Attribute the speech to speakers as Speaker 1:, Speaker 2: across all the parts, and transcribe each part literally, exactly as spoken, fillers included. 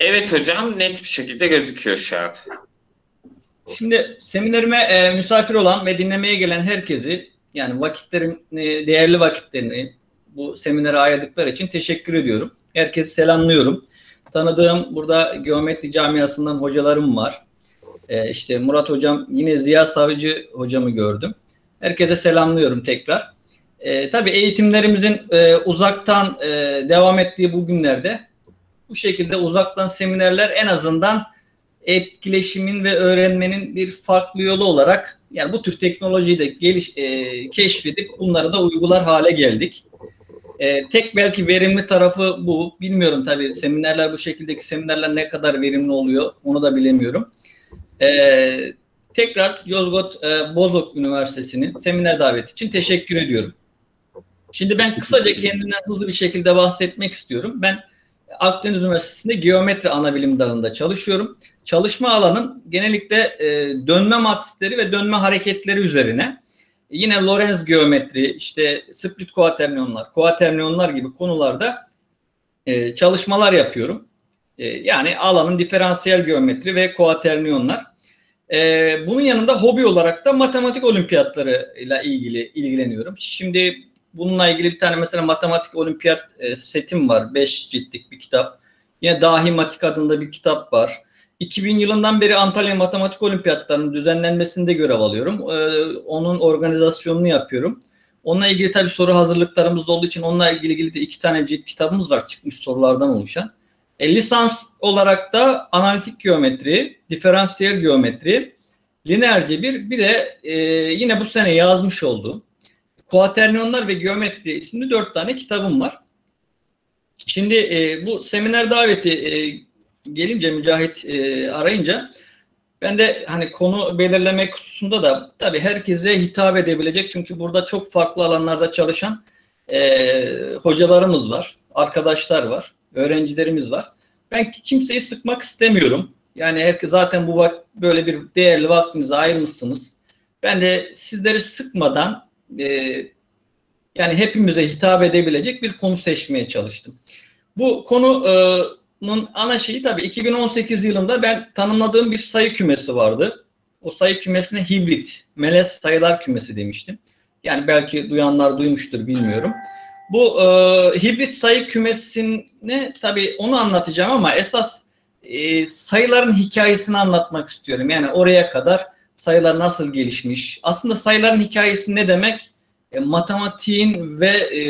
Speaker 1: Evet hocam, net bir şekilde gözüküyor şu an.
Speaker 2: Şimdi seminerime e, misafir olan ve dinlemeye gelen herkesi, yani vakitlerin e, değerli vakitlerini bu seminere ayırdıkları için teşekkür ediyorum. Herkesi selamlıyorum. Tanıdığım burada geometri camiasından hocalarım var. E, işte Murat hocam, yine Ziya Savcı hocamı gördüm. Herkese selamlıyorum tekrar. E, tabii eğitimlerimizin e, uzaktan e, devam ettiği bu günlerde bu şekilde uzaktan seminerler en azından etkileşimin ve öğrenmenin bir farklı yolu olarak, yani bu tür teknolojiyi de geliş, e, keşfedip bunları da uygular hale geldik. E, tek belki verimli tarafı bu. Bilmiyorum tabii seminerler, bu şekildeki seminerler ne kadar verimli oluyor onu da bilemiyorum. E, tekrar Yozgat e, Bozok Üniversitesi'nin seminer daveti için teşekkür ediyorum. Şimdi ben kısaca kendimden hızlı bir şekilde bahsetmek istiyorum. Ben Akdeniz Üniversitesi'nde geometri anabilim dalında çalışıyorum. Çalışma alanım genellikle e, dönme matrisleri ve dönme hareketleri üzerine. Yine Lorentz geometri, işte split kuaterniyonlar, kuaterniyonlar gibi konularda e, çalışmalar yapıyorum. E, yani alanın diferansiyel geometri ve kuaterniyonlar. E, bunun yanında hobi olarak da matematik olimpiyatlarıyla ilgili ilgileniyorum. Şimdi bununla ilgili bir tane mesela matematik olimpiyat e, setim var. beş ciltlik bir kitap. Yine Dahi Matik adında bir kitap var. iki bin yılından beri Antalya Matematik Olimpiyatlarının düzenlenmesinde görev alıyorum. E, onun organizasyonunu yapıyorum. Onunla ilgili tabii soru hazırlıklarımız olduğu için onunla ilgili de iki tane cilt kitabımız var, çıkmış sorulardan oluşan. E, lisans olarak da analitik geometri, diferansiyel geometri, lineer cebir, bir de e, yine bu sene yazmış olduğum Kuaterniyonlar ve Geometri isimli dört tane kitabım var. Şimdi e, bu seminer daveti e, gelince, Mücahit e, arayınca, ben de hani konu belirlemek hususunda da tabii herkese hitap edebilecek, çünkü burada çok farklı alanlarda çalışan e, hocalarımız var, arkadaşlar var, öğrencilerimiz var. Ben kimseyi sıkmak istemiyorum. Yani herkes zaten bu vak böyle bir değerli vaktinizi ayırmışsınız. Ben de sizleri sıkmadan e, yani hepimize hitap edebilecek bir konu seçmeye çalıştım. Bu konunun ana şeyi tabii iki bin on sekiz yılında ben tanımladığım bir sayı kümesi vardı. O sayı kümesine hibrit, melez sayılar kümesi demiştim. Yani belki duyanlar duymuştur, bilmiyorum. Bu e, hibrit sayı kümesini tabii onu anlatacağım ama esas e, sayıların hikayesini anlatmak istiyorum. Yani oraya kadar sayılar nasıl gelişmiş? Aslında sayıların hikayesi ne demek? E, matematiğin ve e,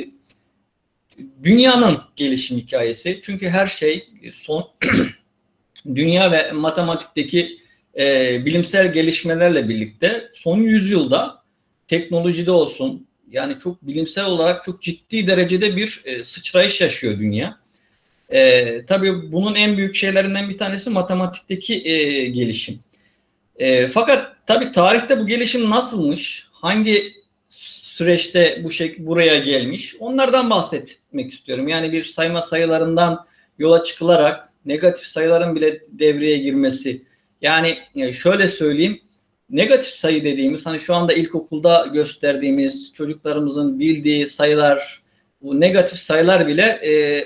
Speaker 2: dünyanın gelişim hikayesi. Çünkü her şey son dünya ve matematikteki e, bilimsel gelişmelerle birlikte son yüzyılda teknolojide olsun, yani çok bilimsel olarak çok ciddi derecede bir e, sıçrayış yaşıyor dünya. E, tabii bunun en büyük şeylerinden bir tanesi matematikteki e, gelişim. E, fakat tabii tarihte bu gelişim nasılmış, hangi süreçte bu şey buraya gelmiş, onlardan bahsetmek istiyorum. Yani bir sayma sayılarından yola çıkılarak negatif sayıların bile devreye girmesi. Yani şöyle söyleyeyim, negatif sayı dediğimiz, hani şu anda ilkokulda gösterdiğimiz çocuklarımızın bildiği sayılar, bu negatif sayılar bile e,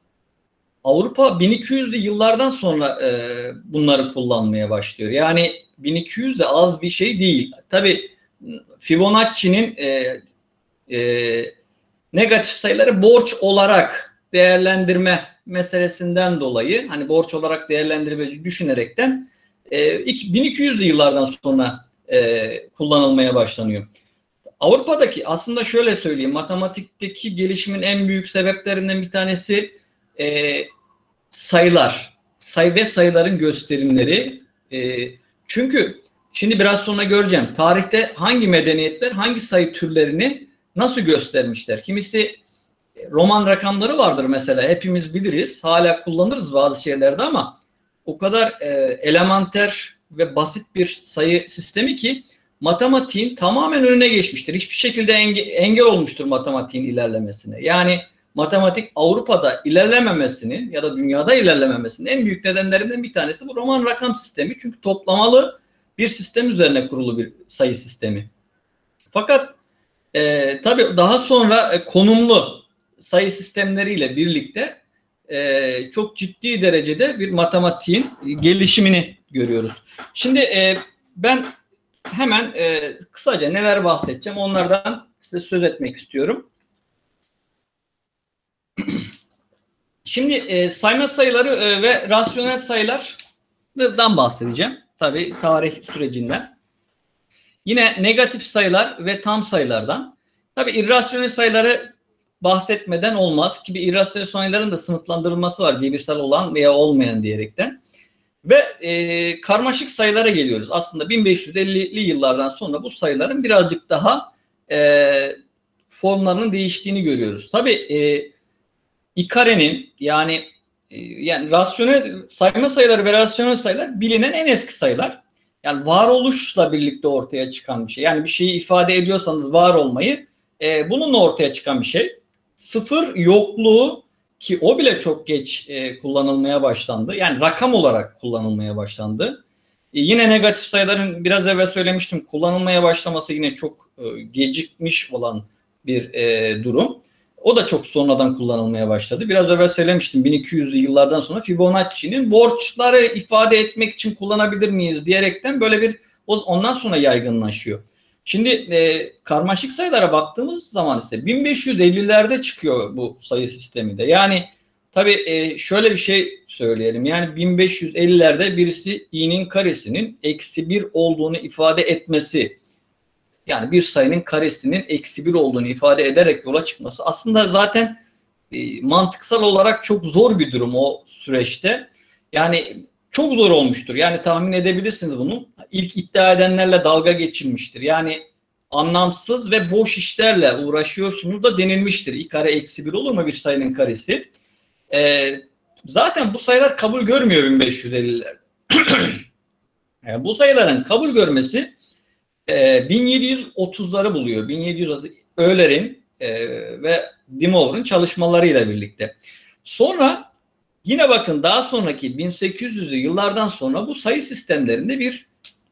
Speaker 2: Avrupa bin iki yüzlü yıllardan sonra e, bunları kullanmaya başlıyor. Yani bin iki yüz de az bir şey değil. Tabii Fibonacci'nin e, e, negatif sayıları borç olarak değerlendirme meselesinden dolayı, hani borç olarak değerlendirmeyi düşünerekten e, bin iki yüzlü yıllardan sonra e, kullanılmaya başlanıyor. Avrupa'daki, aslında şöyle söyleyeyim, matematikteki gelişimin en büyük sebeplerinden bir tanesi e, sayılar, sayı ve sayıların gösterimleri. E, çünkü şimdi biraz sonra göreceğim, tarihte hangi medeniyetler hangi sayı türlerini nasıl göstermişler. Kimisi Roman rakamları vardır mesela, hepimiz biliriz, hala kullanırız bazı şeylerde, ama o kadar e, elementer ve basit bir sayı sistemi ki matematiğin tamamen önüne geçmiştir. Hiçbir şekilde enge engel olmuştur matematiğin ilerlemesine. Yani matematik Avrupa'da ilerlememesinin ya da dünyada ilerlememesinin en büyük nedenlerinden bir tanesi bu Roman rakam sistemi. Çünkü toplamalı bir sistem üzerine kurulu bir sayı sistemi. Fakat e, tabii daha sonra e, konumlu sayı sistemleriyle birlikte e, çok ciddi derecede bir matematiğin gelişimini görüyoruz. Şimdi e, ben hemen e, kısaca neler bahsedeceğim onlardan size söz etmek istiyorum. Şimdi e, sayma sayıları e, ve rasyonel sayılardan bahsedeceğim. Tabii tarih sürecinden. Yine negatif sayılar ve tam sayılardan. Tabii irrasyonel sayıları bahsetmeden olmaz ki bir irrasyonel sayıların da sınıflandırılması var. Cebirsel olan veya olmayan diyerekten. Ve e, karmaşık sayılara geliyoruz. Aslında bin beş yüz ellili yıllardan sonra bu sayıların birazcık daha e, formlarının değiştiğini görüyoruz. Tabii e, İkare'nin yani e, yani rasyonel sayma sayıları ve rasyonel sayılar bilinen en eski sayılar. Yani varoluşla birlikte ortaya çıkan bir şey. Yani bir şeyi ifade ediyorsanız var olmayı e, bununla ortaya çıkan bir şey. Sıfır yokluğu ki o bile çok geç e, kullanılmaya başlandı. Yani rakam olarak kullanılmaya başlandı. E, yine negatif sayıların biraz evvel söylemiştim kullanılmaya başlaması yine çok e, gecikmiş olan bir e, durum. O da çok sonradan kullanılmaya başladı. Biraz evvel söylemiştim bin iki yüzlü yıllardan sonra Fibonacci'nin borçları ifade etmek için kullanabilir miyiz diyerekten böyle bir ondan sonra yaygınlaşıyor. Şimdi e, karmaşık sayılara baktığımız zaman ise bin beş yüz ellilerde çıkıyor bu sayı sistemi de. Yani tabii e, şöyle bir şey söyleyelim. Yani bin beş yüz ellilerde birisi i'nin karesinin eksi bir olduğunu ifade etmesi, yani bir sayının karesinin eksi bir olduğunu ifade ederek yola çıkması aslında zaten e, mantıksal olarak çok zor bir durum o süreçte. Yani çok zor olmuştur. Yani tahmin edebilirsiniz bunu. İlk iddia edenlerle dalga geçilmiştir. Yani anlamsız ve boş işlerle uğraşıyorsunuz da denilmiştir. İ kare eksi bir olur mu bir sayının karesi? E, zaten bu sayılar kabul görmüyor bin beş yüz elliler. Yani bu sayıların kabul görmesi bin yedi yüz otuzları buluyor. bin yedi yüz Euler'in e, ve Dimovr'un çalışmalarıyla birlikte. Sonra yine bakın daha sonraki bin sekiz yüzlü yıllardan sonra bu sayı sistemlerinde bir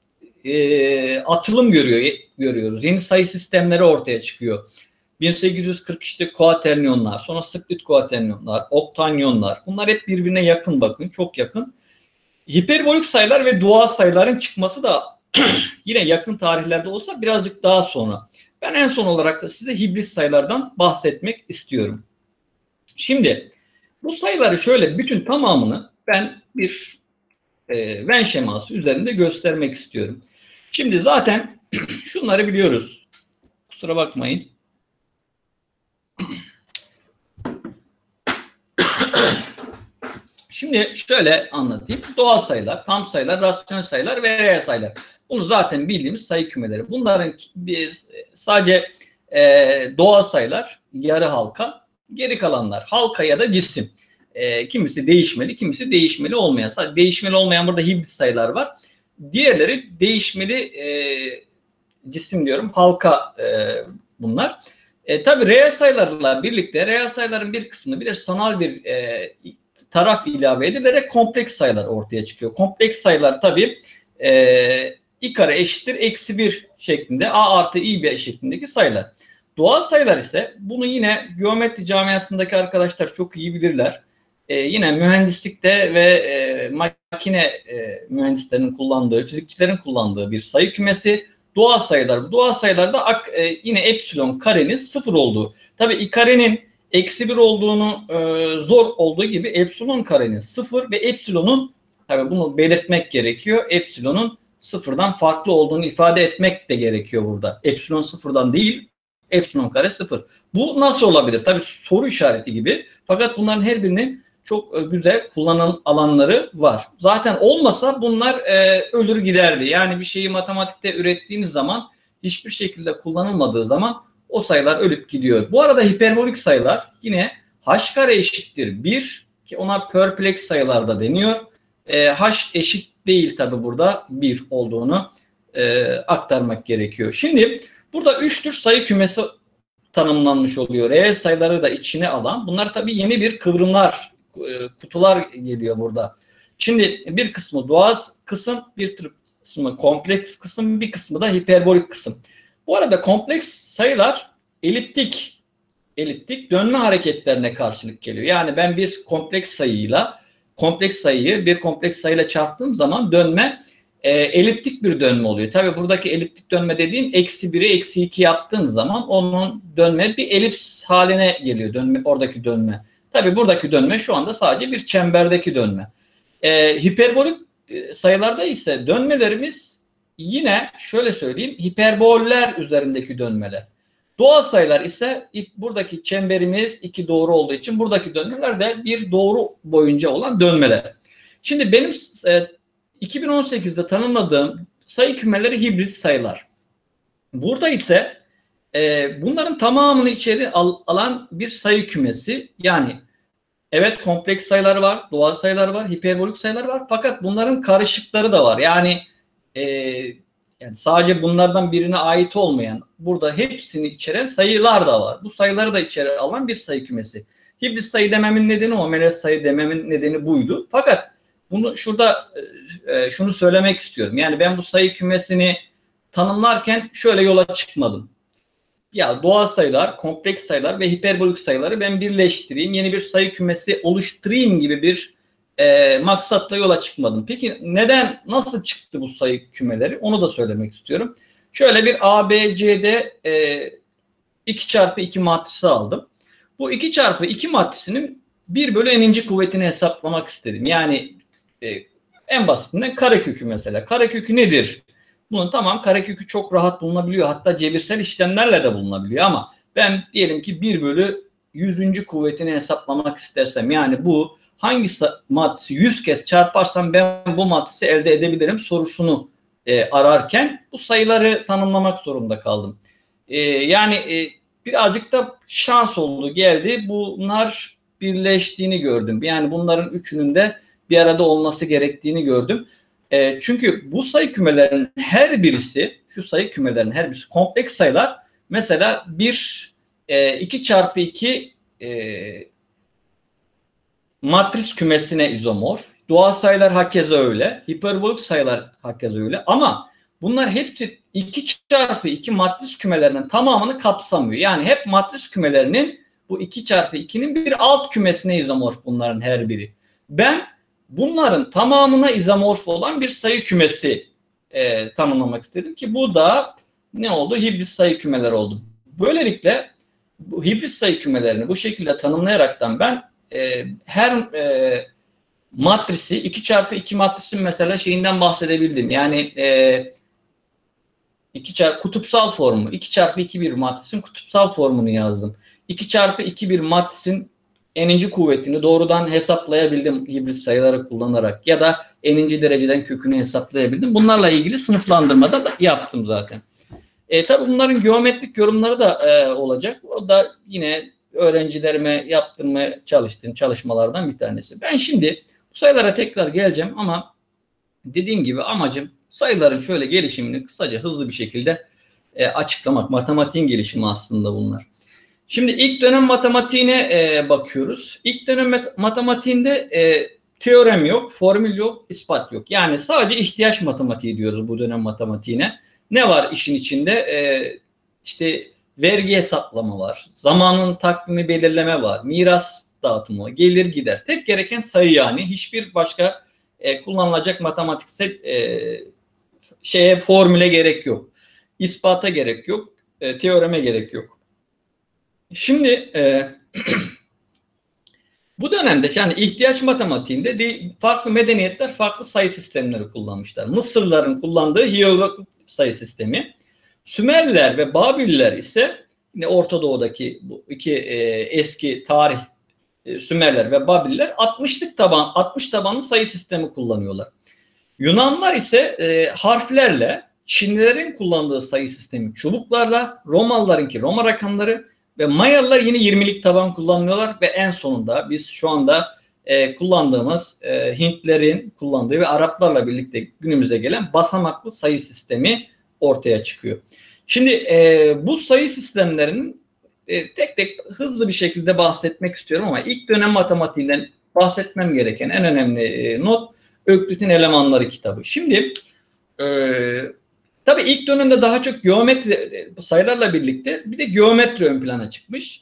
Speaker 2: e, atılım görüyor, görüyoruz. Yeni sayı sistemleri ortaya çıkıyor. bin sekiz yüz kırk işte kuaterniyonlar, sonra split kuaterniyonlar, oktanyonlar. Bunlar hep birbirine yakın bakın, çok yakın. Hiperbolik sayılar ve doğal sayıların çıkması da yine yakın tarihlerde olsa birazcık daha sonra. Ben en son olarak da size hibrit sayılardan bahsetmek istiyorum. Şimdi bu sayıları şöyle bütün tamamını ben bir e, Venn şeması üzerinde göstermek istiyorum. Şimdi zaten şunları biliyoruz. Kusura bakmayın. Şimdi şöyle anlatayım. Doğal sayılar, tam sayılar, rasyonel sayılar ve reel sayılar. Bunu zaten bildiğimiz sayı kümeleri. Bunların biz sadece e, doğal sayılar, yarı halka, geri kalanlar halka ya da cisim. E, kimisi değişmeli, kimisi değişmeli olmayan. Sadece değişmeli olmayan burada hibrit sayılar var. Diğerleri değişmeli e, cisim diyorum, halka e, bunlar. E, tabii reel sayılarla birlikte reel sayıların bir kısmını bir de sanal bir e, taraf ilave edilerek kompleks sayılar ortaya çıkıyor. Kompleks sayılar tabii e, i kare eşittir eksi bir şeklinde a artı i bir şeklindeki sayılar. Doğal sayılar ise bunu yine geometri camiasındaki arkadaşlar çok iyi bilirler. E, yine mühendislikte ve e, makine e, mühendislerinin kullandığı, fizikçilerin kullandığı bir sayı kümesi. Doğal sayılar. Bu doğal sayılarda e, yine epsilon karenin sıfır olduğu. Tabii i karenin eksi bir olduğunu e, zor olduğu gibi epsilon karenin sıfır ve epsilonun, tabii bunu belirtmek gerekiyor. Epsilonun sıfırdan farklı olduğunu ifade etmek de gerekiyor burada. Epsilon sıfırdan değil, epsilon kare sıfır. Bu nasıl olabilir? Tabii soru işareti gibi. Fakat bunların her birinin çok güzel kullanım alanları var. Zaten olmasa bunlar e, ölür giderdi. Yani bir şeyi matematikte ürettiğiniz zaman hiçbir şekilde kullanılmadığı zaman o sayılar ölüp gidiyor. Bu arada hiperbolik sayılar yine h kare eşittir bir ki ona perplex sayılar da deniyor. E, h eşit değil tabi burada bir olduğunu e, aktarmak gerekiyor. Şimdi burada üç tür sayı kümesi tanımlanmış oluyor. Reel sayıları da içine alan. Bunlar tabi yeni bir kıvrımlar, e, kutular geliyor burada. Şimdi bir kısmı doğal kısım, bir kısmı kompleks kısım, bir kısmı da hiperbolik kısım. Bu arada kompleks sayılar eliptik eliptik dönme hareketlerine karşılık geliyor. Yani ben bir kompleks sayıyla kompleks sayıyı bir kompleks sayıyla çarptığım zaman dönme e, eliptik bir dönme oluyor. Tabii buradaki eliptik dönme dediğim eksi biri eksi iki yaptığım zaman onun dönme bir elips haline geliyor. Dönme, oradaki dönme. Tabii buradaki dönme şu anda sadece bir çemberdeki dönme. E, hiperbolik sayılarda ise dönmelerimiz yine şöyle söyleyeyim hiperboller üzerindeki dönmeler. Doğal sayılar ise buradaki çemberimiz iki doğru olduğu için buradaki dönmeler de bir doğru boyunca olan dönmeler. Şimdi benim e, iki bin on sekizde tanımladığım sayı kümeleri hibrit sayılar. Burada ise e, bunların tamamını içeri al, alan bir sayı kümesi. Yani evet kompleks sayılar var, doğal sayılar var, hiperbolik sayılar var. Fakat bunların karışıkları da var. Yani e, yani sadece bunlardan birine ait olmayan, burada hepsini içeren sayılar da var. Bu sayıları da içeri alan bir sayı kümesi. Hibrit sayı dememin nedeni o, melez sayı dememin nedeni buydu. Fakat bunu şurada e, şunu söylemek istiyorum. Yani ben bu sayı kümesini tanımlarken şöyle yola çıkmadım. Ya doğal sayılar, kompleks sayılar ve hiperbolik sayıları ben birleştireyim, yeni bir sayı kümesi oluşturayım gibi bir e, maksatla yola çıkmadım. Peki neden, nasıl çıktı bu sayı kümeleri? Onu da söylemek istiyorum. Şöyle bir A, B, C'de e, iki çarpı iki matrisi aldım. Bu iki çarpı iki matrisinin bir bölü n'inci kuvvetini hesaplamak istedim. Yani e, en basitinden karekökü mesela. Karekökü nedir? Bunun tamam karekökü çok rahat bulunabiliyor. Hatta cebirsel işlemlerle de bulunabiliyor ama ben diyelim ki bir bölü yüzüncü kuvvetini hesaplamak istersem, yani bu hangi matrisi yüz kez çarparsam ben bu matrisi elde edebilirim sorusunu e, ararken bu sayıları tanımlamak zorunda kaldım. E, yani e, birazcık da şans oldu, geldi. Bunlar birleştiğini gördüm. Yani bunların üçünün de bir arada olması gerektiğini gördüm. E, çünkü bu sayı kümelerinin her birisi, şu sayı kümelerinin her birisi kompleks sayılar. Mesela bir e, iki çarpı iki e, matris kümesine izomorf. Doğal sayılar hakeza öyle. Hiperbolik sayılar hakeza öyle. Ama bunlar hepsi iki çarpı iki matris kümelerinin tamamını kapsamıyor. Yani hep matris kümelerinin bu iki çarpı ikinin bir alt kümesine izomorf bunların her biri. Ben bunların tamamına izomorf olan bir sayı kümesi e, tanımlamak istedim ki bu da ne oldu? Hibrit sayı kümeleri oldu. Böylelikle bu hibrit sayı kümelerini bu şekilde tanımlayaraktan ben e, her e, matrisi iki çarpı iki matrisin mesela şeyinden bahsedebildim. Yani e, iki çarpı kutupsal formu, iki çarpı iki bir matrisin kutupsal formunu yazdım. iki çarpı iki bir matrisin n'inci kuvvetini doğrudan hesaplayabildim hibrit sayıları kullanarak ya da n'inci dereceden kökünü hesaplayabildim. Bunlarla ilgili sınıflandırmada da yaptım zaten. E, tabii bunların geometrik yorumları da e, olacak. O da yine öğrencilerime yaptırmaya çalıştığım çalışmalardan bir tanesi. Ben şimdi bu sayılara tekrar geleceğim ama dediğim gibi amacım sayıların şöyle gelişimini kısaca hızlı bir şekilde e, açıklamak. Matematiğin gelişimi aslında bunlar. Şimdi ilk dönem matematiğine e, bakıyoruz. İlk dönem matematiğinde e, teorem yok, formül yok, ispat yok. Yani sadece ihtiyaç matematiği diyoruz bu dönem matematiğine. Ne var işin içinde? E, işte vergi hesaplama var, zamanın takvimi belirleme var, miras dağıtımı, gelir gider. Tek gereken sayı yani. Hiçbir başka e, kullanılacak matematiksel e, şeye, formüle gerek yok. İspata gerek yok, e, teoreme gerek yok. Şimdi e, bu dönemde yani ihtiyaç matematiğinde de farklı medeniyetler farklı sayı sistemleri kullanmışlar. Mısırlıların kullandığı hiyeroglif sayı sistemi. Sümerliler ve Babiller ise yine Orta Doğu'daki bu iki e, eski tarih e, Sümerler ve Babiller altmışlık taban altmış tabanlı sayı sistemi kullanıyorlar. Yunanlar ise e, harflerle, Çinlilerin kullandığı sayı sistemi çubuklarla, Romalılarınki Roma rakamları ve Mayalılar yine yirmilik taban kullanıyorlar ve en sonunda biz şu anda e, kullandığımız e, Hintlerin kullandığı ve Araplarla birlikte günümüze gelen basamaklı sayı sistemi ortaya çıkıyor. Şimdi e, bu sayı sistemlerinin e, tek tek hızlı bir şekilde bahsetmek istiyorum ama ilk dönem matematiğinden bahsetmem gereken en önemli e, not Öklit'in Elemanları kitabı. Şimdi e, tabii ilk dönemde daha çok geometri sayılarla birlikte bir de geometri ön plana çıkmış.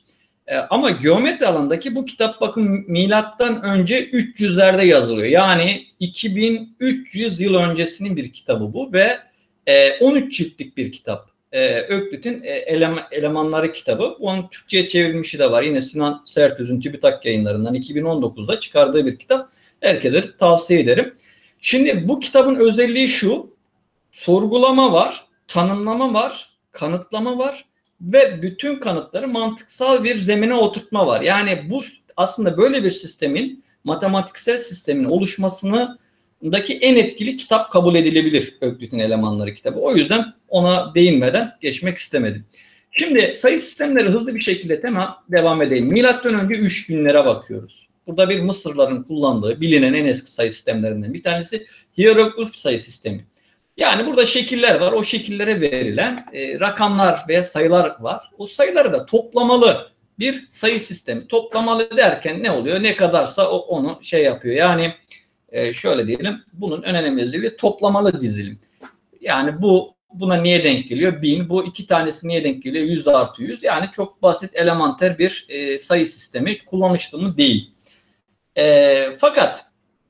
Speaker 2: E, ama geometri alanındaki bu kitap bakın milattan önce üç yüzlerde yazılıyor. Yani iki bin üç yüz yıl öncesinin bir kitabı bu ve e, on üç ciltlik bir kitap. E, Öklit'in e, elem, Elemanları kitabı. Onun Türkçe'ye çevrilmişi de var. Yine Sinan Sertöz'ün TÜBİTAK yayınlarından iki bin on dokuzda çıkardığı bir kitap. Herkese tavsiye ederim. Şimdi bu kitabın özelliği şu: sorgulama var, tanımlama var, kanıtlama var ve bütün kanıtları mantıksal bir zemine oturtma var. Yani bu aslında böyle bir sistemin, matematiksel sistemin oluşmasındaki en etkili kitap kabul edilebilir Öklit'in Elemanları kitabı. O yüzden ona değinmeden geçmek istemedim. Şimdi sayı sistemleri hızlı bir şekilde tamam devam edelim. Milattan önce üç binlere bakıyoruz. Burada bir Mısırlıların kullandığı bilinen en eski sayı sistemlerinden bir tanesi hieroglif sayı sistemi. Yani burada şekiller var. O şekillere verilen e, rakamlar veya sayılar var. O sayıları da toplamalı bir sayı sistemi. Toplamalı derken ne oluyor? Ne kadarsa o, onu şey yapıyor. Yani e, şöyle diyelim. Bunun en önemli özelliği toplamalı dizilim. Yani bu buna niye denk geliyor? bin. Bu iki tanesi niye denk geliyor? yüz artı yüz. Yani çok basit, elementer bir e, sayı sistemi. Kullanışlı mı? Değil. E, fakat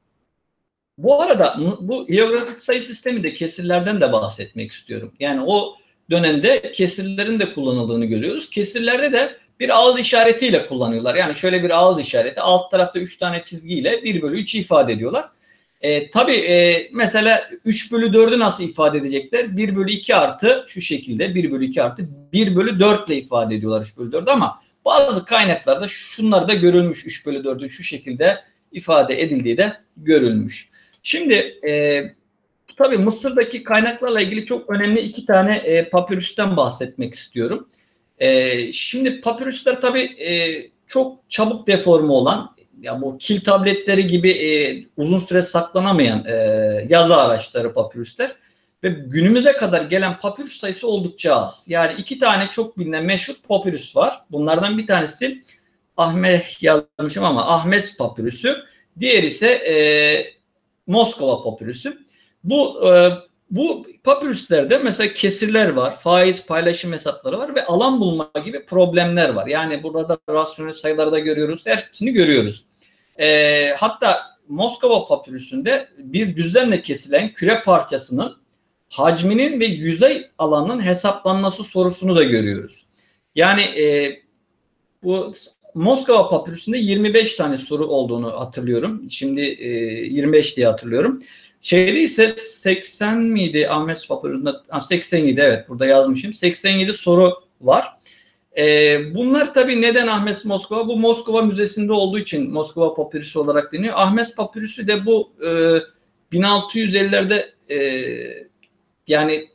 Speaker 2: bu arada bu hieroglifik sayı sisteminde kesirlerden de bahsetmek istiyorum. Yani o dönemde kesirlerin de kullanıldığını görüyoruz. Kesirlerde de bir ağız işaretiyle kullanıyorlar. Yani şöyle bir ağız işareti, alt tarafta üç tane çizgiyle bir bölü üçü ifade ediyorlar. E, tabii e, mesela üç bölü dördü nasıl ifade edecekler? bir bölü iki artı şu şekilde bir bölü iki artı bir bölü dört ile ifade ediyorlar üç bölü dördü ama bazı kaynaklarda şunlar da görülmüş, üç bölü dördün şu şekilde ifade edildiği de görülmüş. Şimdi e, tabii Mısır'daki kaynaklarla ilgili çok önemli iki tane e, papirüsten bahsetmek istiyorum. E, şimdi papirüsler tabii e, çok çabuk deforme olan, ya bu kil tabletleri gibi e, uzun süre saklanamayan e, yazı araçları papirüsler ve günümüze kadar gelen papirüs sayısı oldukça az. Yani iki tane çok bilinen meşhur papirüs var. Bunlardan bir tanesi Ahmet yazmışım ama Ahmes papirüsü. Diğeri ise e, Moskova papirüsü. Bu e, bu papirüslerde mesela kesirler var, faiz paylaşım hesapları var ve alan bulma gibi problemler var. Yani burada da rasyonel sayılarda görüyoruz, hepsini görüyoruz. E, hatta Moskova papirüsünde bir düzenle kesilen küre parçasının hacminin ve yüzey alanının hesaplanması sorusunu da görüyoruz. Yani e, bu Moskova papirüsünde yirmi beş tane soru olduğunu hatırlıyorum. Şimdi e, yirmi beş diye hatırlıyorum. Şeyde ise seksen miydi Ahmet papirüsünde? seksen yedi, evet, burada yazmışım. seksen yedi soru var. E, bunlar tabii neden Ahmes Moskova? Bu Moskova Müzesi'nde olduğu için Moskova papirüsü olarak deniyor. Ahmes papirüsü de bu e, bin altı yüz ellilerde e, yani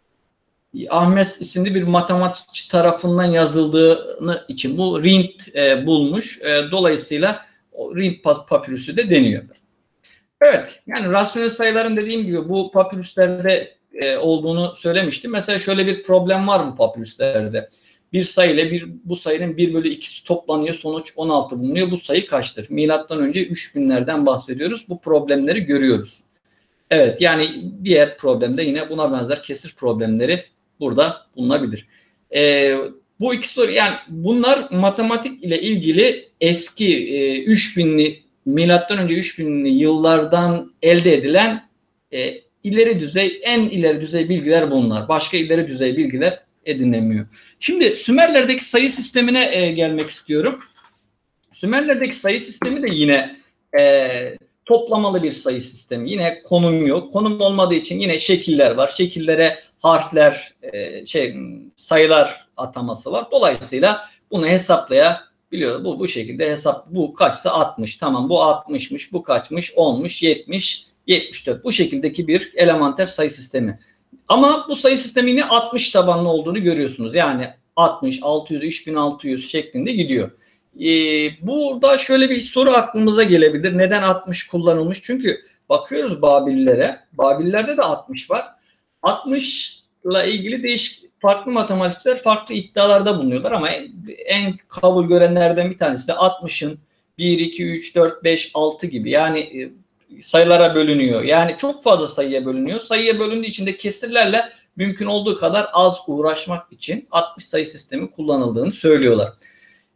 Speaker 2: Ahmes isimli bir matematikçi tarafından yazıldığını için bu Rhind e, bulmuş. E, dolayısıyla Rhind papirüsü de deniyor. Evet, yani rasyonel sayıların dediğim gibi bu papirüslerde e, olduğunu söylemiştim. Mesela şöyle bir problem var bu papirüslerde. Bir sayı ile bir, bu sayının bir bölü ikisi toplanıyor, sonuç on altı bulunuyor. Bu sayı kaçtır? Milattan önce üç binlerden bahsediyoruz. Bu problemleri görüyoruz. Evet, yani diğer problemde yine buna benzer kesir problemleri burada bulunabilir. Ee, bu iki soru, yani bunlar matematik ile ilgili eski e, üç binli milattan önce üç binli yıllardan elde edilen e, ileri düzey, en ileri düzey bilgiler bunlar. Başka ileri düzey bilgiler edinemiyor. Şimdi Sümerlerdeki sayı sistemine e, gelmek istiyorum. Sümerlerdeki sayı sistemi de yine e, toplamalı bir sayı sistemi. Yine konum yok. Konum olmadığı için yine şekiller var. Şekillere harfler, e, şey sayılar ataması var. Dolayısıyla bunu hesaplayabiliyor. Bu bu şekilde hesap, bu kaçsa altmış. Tamam, bu altmışmış, bu kaçmış? onmuş, yetmiş, yetmiş dört. Bu şekildeki bir elementer sayı sistemi. Ama bu sayı sistemi yine altmış tabanlı olduğunu görüyorsunuz. Yani altmış, altı yüz, üç bin altı yüz şeklinde gidiyor. Ee, burada şöyle bir soru aklımıza gelebilir. Neden altmış kullanılmış? Çünkü bakıyoruz Babillere. Babillerde de altmış var. altmış ile ilgili değişik farklı matematikçiler farklı iddialarda bulunuyorlar ama en, en kabul görenlerden bir tanesi de altmışın bir, iki, üç, dört, beş, altı gibi, yani sayılara bölünüyor. Yani çok fazla sayıya bölünüyor. Sayıya bölündüğü için de kesirlerle mümkün olduğu kadar az uğraşmak için altmış sayı sistemi kullanıldığını söylüyorlar.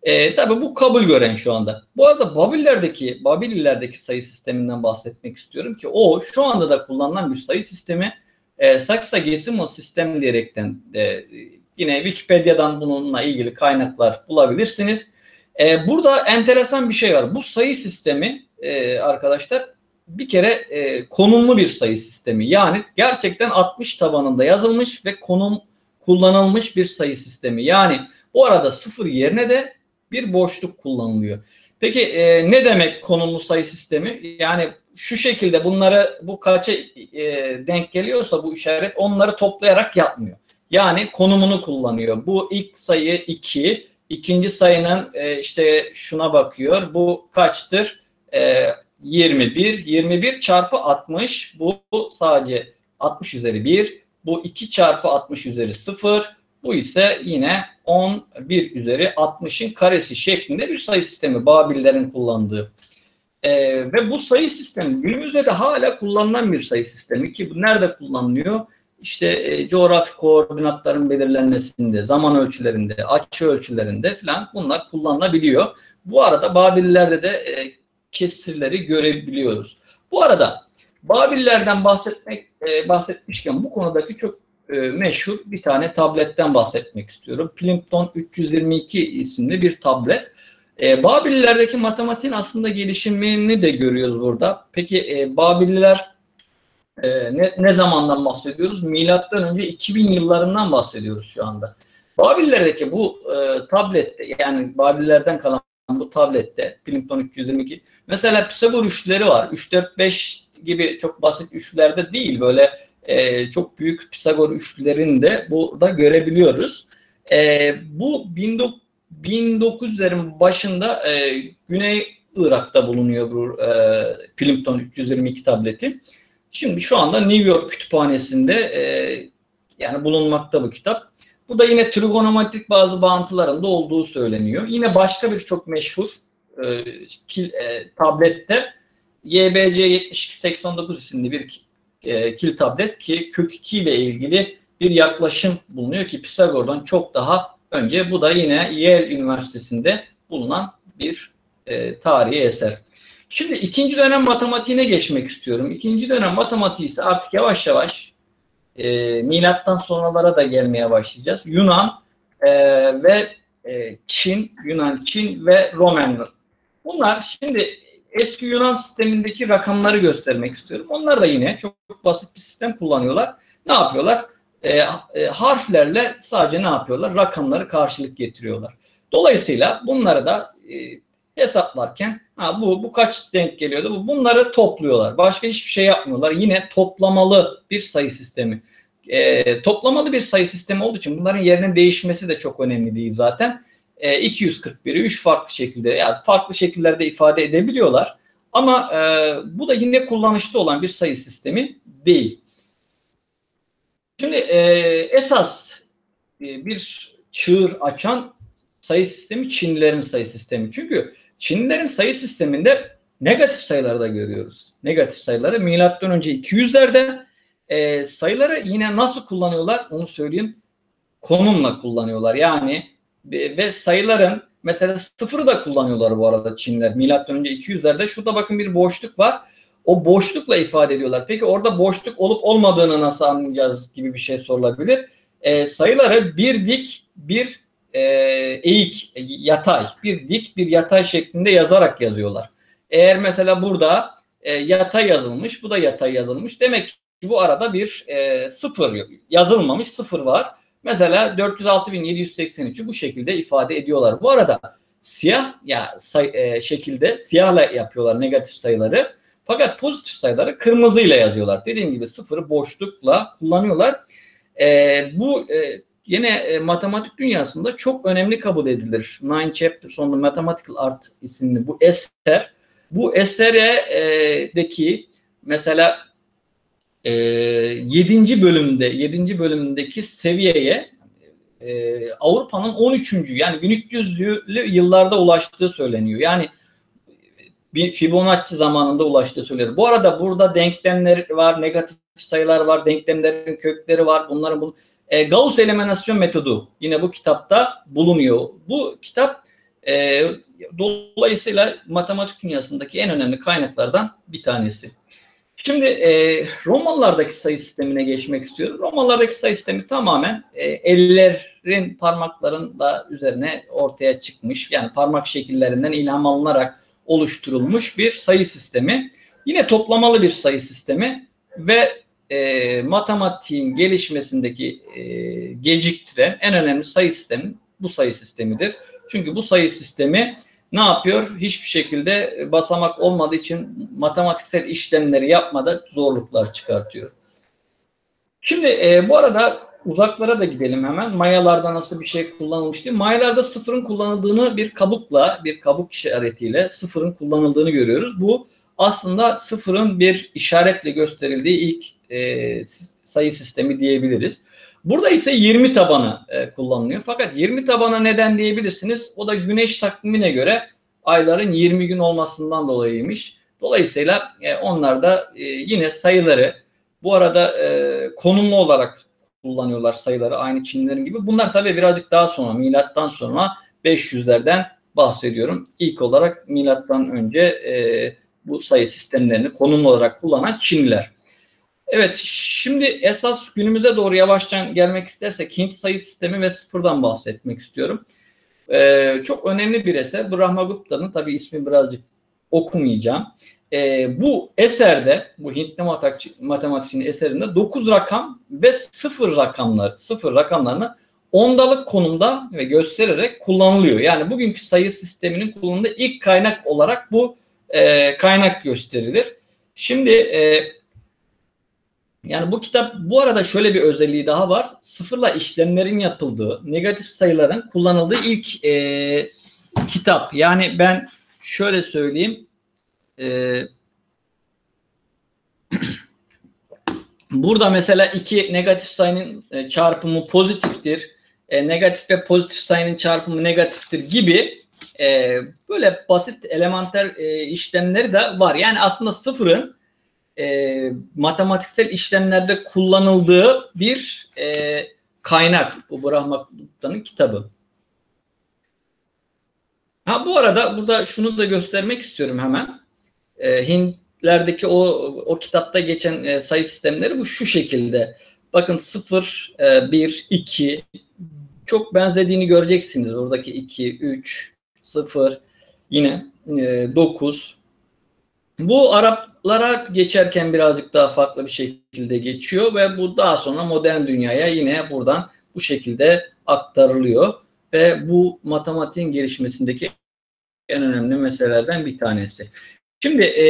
Speaker 2: E, tabii bu kabul gören şu anda. Bu arada Babillerdeki, Babillerdeki sayı sisteminden bahsetmek istiyorum ki o şu anda da kullanılan bir sayı sistemi. E, Saksagesimal sistem diyerekten e, yine Wikipedia'dan bununla ilgili kaynaklar bulabilirsiniz. E, burada enteresan bir şey var. Bu sayı sistemi e, arkadaşlar bir kere e, konumlu bir sayı sistemi. Yani gerçekten altmış tabanında yazılmış ve konum kullanılmış bir sayı sistemi. Yani bu arada sıfır yerine de bir boşluk kullanılıyor. Peki e, ne demek konumlu sayı sistemi? Yani şu şekilde bunları bu kaça e, denk geliyorsa bu işaret onları toplayarak yapmıyor. Yani konumunu kullanıyor. Bu ilk sayı iki, ikinci sayının e, işte şuna bakıyor. Bu kaçtır? E, yirmi bir. yirmi bir çarpı altmış. Bu, bu sadece altmış üzeri bir. Bu iki çarpı altmış üzeri sıfır. Bu ise yine on bir üzeri altmışın karesi şeklinde bir sayı sistemi Babillerin kullandığı. Ee, ve bu sayı sistemi günümüzde de hala kullanılan bir sayı sistemi ki bu nerede kullanılıyor? İşte e, coğrafi koordinatların belirlenmesinde, zaman ölçülerinde, açı ölçülerinde falan bunlar kullanılabiliyor. Bu arada Babillerde de e, kesirleri görebiliyoruz. Bu arada Babillerden bahsetmek e, bahsetmişken bu konudaki çok e, meşhur bir tane tabletten bahsetmek istiyorum. Plimpton üç yüz yirmi iki isimli bir tablet. E, Babillerdeki matematiğin aslında gelişimini de görüyoruz burada. Peki e, Babilliler e, ne, ne zamandan bahsediyoruz? Milattan önce iki bin yıllarından bahsediyoruz şu anda. Babillerdeki bu e, tablette yani Babillerden kalan bu tablette Plimpton üç yüz yirmi iki mesela Pisagor üçlüleri var. üç dört beş gibi çok basit üçlülerde değil böyle e, çok büyük Pisagor üçlülerini de burada görebiliyoruz. E, bu bin dokuz yüzlerin başında e, Güney Irak'ta bulunuyor bu e, Plimpton üç yüz yirmi iki tableti. Şimdi şu anda New York Kütüphanesi'nde e, yani bulunmakta bu kitap. Bu da yine trigonometrik bazı bağıntılarında olduğu söyleniyor. Yine başka bir çok meşhur e, kil, e, tablette Y B C yetmiş iki seksen dokuz isimli bir e, kil tablet ki kök iki ile ilgili bir yaklaşım bulunuyor ki Pisagor'dan çok daha önce. Bu da yine Yale Üniversitesi'nde bulunan bir e, tarihi eser. Şimdi ikinci dönem matematiğine geçmek istiyorum. İkinci dönem matematiği ise artık yavaş yavaş e, milattan sonralara da gelmeye başlayacağız. Yunan e, ve e, Çin, Yunan, Çin ve Roman. Bunlar şimdi eski Yunan sistemindeki rakamları göstermek istiyorum. Onlar da yine çok, çok basit bir sistem kullanıyorlar. Ne yapıyorlar? E, e, harflerle sadece ne yapıyorlar? Rakamları karşılık getiriyorlar. Dolayısıyla bunları da e, hesaplarken ha, bu bu kaç denk geliyordu? Bu, bunları topluyorlar. Başka hiçbir şey yapmıyorlar. Yine toplamalı bir sayı sistemi. E, toplamalı bir sayı sistemi olduğu için bunların yerinin değişmesi de çok önemli değil zaten. E, iki yüz kırk biri üç farklı şekilde yani farklı şekillerde ifade edebiliyorlar. Ama e, bu da yine kullanışlı olan bir sayı sistemi değil. Şimdi e, esas e, bir çığır açan sayı sistemi Çinlilerin sayı sistemi. Çünkü Çinlilerin sayı sisteminde negatif sayıları da görüyoruz. Negatif sayıları milattan önce iki yüzlerde e, sayıları yine nasıl kullanıyorlar onu söyleyeyim. Konumla kullanıyorlar. Yani ve sayıların mesela sıfırı da kullanıyorlar bu arada Çinliler. Milattan önce iki yüzlerde şurada bakın bir boşluk var. O boşlukla ifade ediyorlar. Peki orada boşluk olup olmadığını nasıl anlayacağız gibi bir şey sorulabilir. E, sayıları bir dik bir e, eğik yatay bir dik bir yatay şeklinde yazarak yazıyorlar. Eğer mesela burada e, yatay yazılmış bu da yatay yazılmış. Demek ki bu arada bir e, sıfır yazılmamış sıfır var. Mesela dört yüz altı bin yedi yüz seksen üçü bu şekilde ifade ediyorlar. Bu arada siyah ya say, e, şekilde siyahla yapıyorlar negatif sayıları. Fakat pozitif sayıları kırmızıyla yazıyorlar. Dediğim gibi sıfırı boşlukla kullanıyorlar. E, bu e, yine e, matematik dünyasında çok önemli kabul edilir. Nine Chapters on the Mathematical Art isimli bu eser. Bu eserdeki mesela e, yedinci bölümde yedinci bölümündeki seviyeye e, Avrupa'nın on üçüncü yani bin üç yüzlü yıllarda ulaştığı söyleniyor. Yani bir Fibonacci zamanında ulaştığı söylenir. Bu arada burada denklemler var, negatif sayılar var, denklemlerin kökleri var. Bunların bu e, Gauss eliminasyon metodu yine bu kitapta bulunuyor. Bu kitap E, dolayısıyla matematik dünyasındaki en önemli kaynaklardan bir tanesi. Şimdi e, Romalılardaki sayı sistemine geçmek istiyorum. Romalılardaki sayı sistemi tamamen e, ellerin, parmakların da üzerine ortaya çıkmış. Yani parmak şekillerinden ilham alınarak oluşturulmuş bir sayı sistemi. Yine toplamalı bir sayı sistemi ve e, matematiğin gelişmesindeki e, geciktiren en önemli sayı sistemi bu sayı sistemidir. Çünkü bu sayı sistemi ne yapıyor? Hiçbir şekilde basamak olmadığı için matematiksel işlemleri yapmada zorluklar çıkartıyor. Şimdi e, bu arada uzaklara da gidelim hemen. Mayalarda nasıl bir şey kullanılmış diye. Mayalarda sıfırın kullanıldığını bir kabukla, bir kabuk işaretiyle sıfırın kullanıldığını görüyoruz. Bu aslında sıfırın bir işaretle gösterildiği ilk e, sayı sistemi diyebiliriz. Burada ise yirmi tabanı e, kullanılıyor. Fakat yirmi tabanı neden diyebilirsiniz? O da güneş takvimine göre ayların yirmi gün olmasından dolayıymış. Dolayısıyla e, onlar da e, yine sayıları bu arada e, konumlu olarak kullanıyorlar sayıları aynı Çinlilerin gibi. Bunlar tabii birazcık daha sonra, milattan sonra beş yüzlerden bahsediyorum. İlk olarak milattan önce e, bu sayı sistemlerini konumlu olarak kullanan Çinliler. Evet, şimdi esas günümüze doğru yavaştan gelmek istersek Hint sayı sistemi ve sıfırdan bahsetmek istiyorum. Ee, çok önemli bir eser. Brahmagupta'nın, tabii ismi birazcık okumayacağım. Ee, bu eserde, bu Hintli matematikçinin eserinde dokuz rakam ve sıfır rakamlar, sıfır rakamlarını ondalık konumda ve göstererek kullanılıyor. Yani bugünkü sayı sisteminin kullanıldığı ilk kaynak olarak bu e, kaynak gösterilir. Şimdi e, yani bu kitap, bu arada şöyle bir özelliği daha var. Sıfırla işlemlerin yapıldığı, negatif sayıların kullanıldığı ilk e, kitap. Yani ben şöyle söyleyeyim. E, burada mesela iki negatif sayının e, çarpımı pozitiftir. E, negatif ve pozitif sayının çarpımı negatiftir gibi e, böyle basit elementer e, işlemleri de var. Yani aslında sıfırın E, matematiksel işlemlerde kullanıldığı bir e, kaynak. Bu Brahmagupta'nın kitabı. Ha, bu arada burada şunu da göstermek istiyorum hemen. E, Hintlerdeki o o kitapta geçen e, sayı sistemleri bu şu şekilde. Bakın sıfır, bir, iki çok benzediğini göreceksiniz. Oradaki iki, üç, sıfır, yine e, dokuz. Bu Araplara geçerken birazcık daha farklı bir şekilde geçiyor ve bu daha sonra modern dünyaya yine buradan bu şekilde aktarılıyor ve bu matematiğin gelişmesindeki en önemli meselelerden bir tanesi. Şimdi e,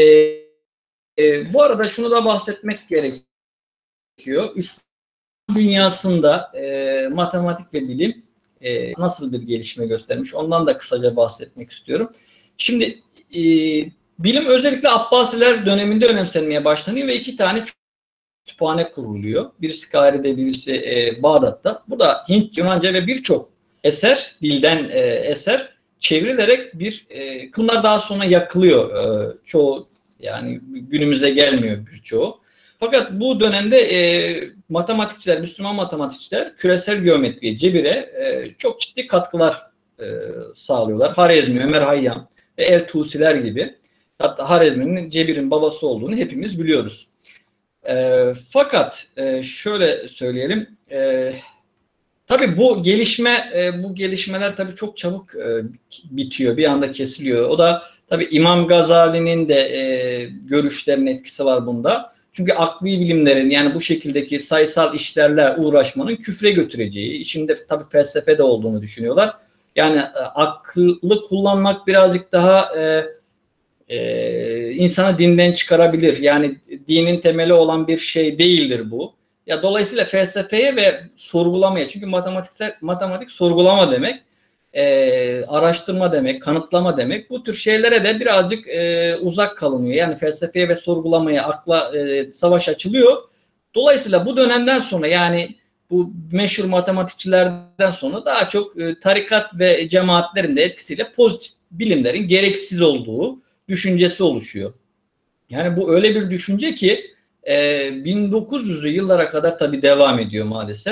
Speaker 2: e, bu arada şunu da bahsetmek gerekiyor. İslam dünyasında e, matematik ve bilim e, nasıl bir gelişme göstermiş? Ondan da kısaca bahsetmek istiyorum. Şimdi e, bilim özellikle Abbasiler döneminde önemsenmeye başlanıyor ve iki tane kütüphane kuruluyor. Birisi Kahire'de, birisi e, Bağdat'ta. Bu da Hint, Yunanca ve birçok eser, dilden e, eser çevrilerek bir, e, bunlar daha sonra yakılıyor. E, çoğu, yani günümüze gelmiyor birçoğu. Fakat bu dönemde e, matematikçiler, Müslüman matematikçiler küresel geometriye, cebire e, çok ciddi katkılar e, sağlıyorlar. Harizmi, Ömer Hayyam ve El-Tusiler gibi. Hatta Harizmi'nin cebirin babası olduğunu hepimiz biliyoruz. E, fakat e, şöyle söyleyelim, e, tabii bu gelişme, e, bu gelişmeler tabii çok çabuk e, bitiyor, bir anda kesiliyor. O da tabii İmam Gazali'nin de e, görüşlerinin etkisi var bunda. Çünkü akli bilimlerin, yani bu şekildeki sayısal işlerle uğraşmanın küfre götüreceği, içinde tabii felsefe de olduğunu düşünüyorlar. Yani e, aklı kullanmak birazcık daha e, e, insanı dinden çıkarabilir. Yani dinin temeli olan bir şey değildir bu. Ya dolayısıyla felsefeye ve sorgulamaya, çünkü matematiksel matematik sorgulama demek, e, araştırma demek, kanıtlama demek. Bu tür şeylere de birazcık e, uzak kalınıyor. Yani felsefeye ve sorgulamaya, akla e, savaş açılıyor. Dolayısıyla bu dönemden sonra, yani bu meşhur matematikçilerden sonra daha çok e, tarikat ve cemaatlerin de etkisiyle pozitif bilimlerin gereksiz olduğu düşüncesi oluşuyor. Yani bu öyle bir düşünce ki e, bin dokuz yüzlü yıllara kadar tabii devam ediyor maalesef.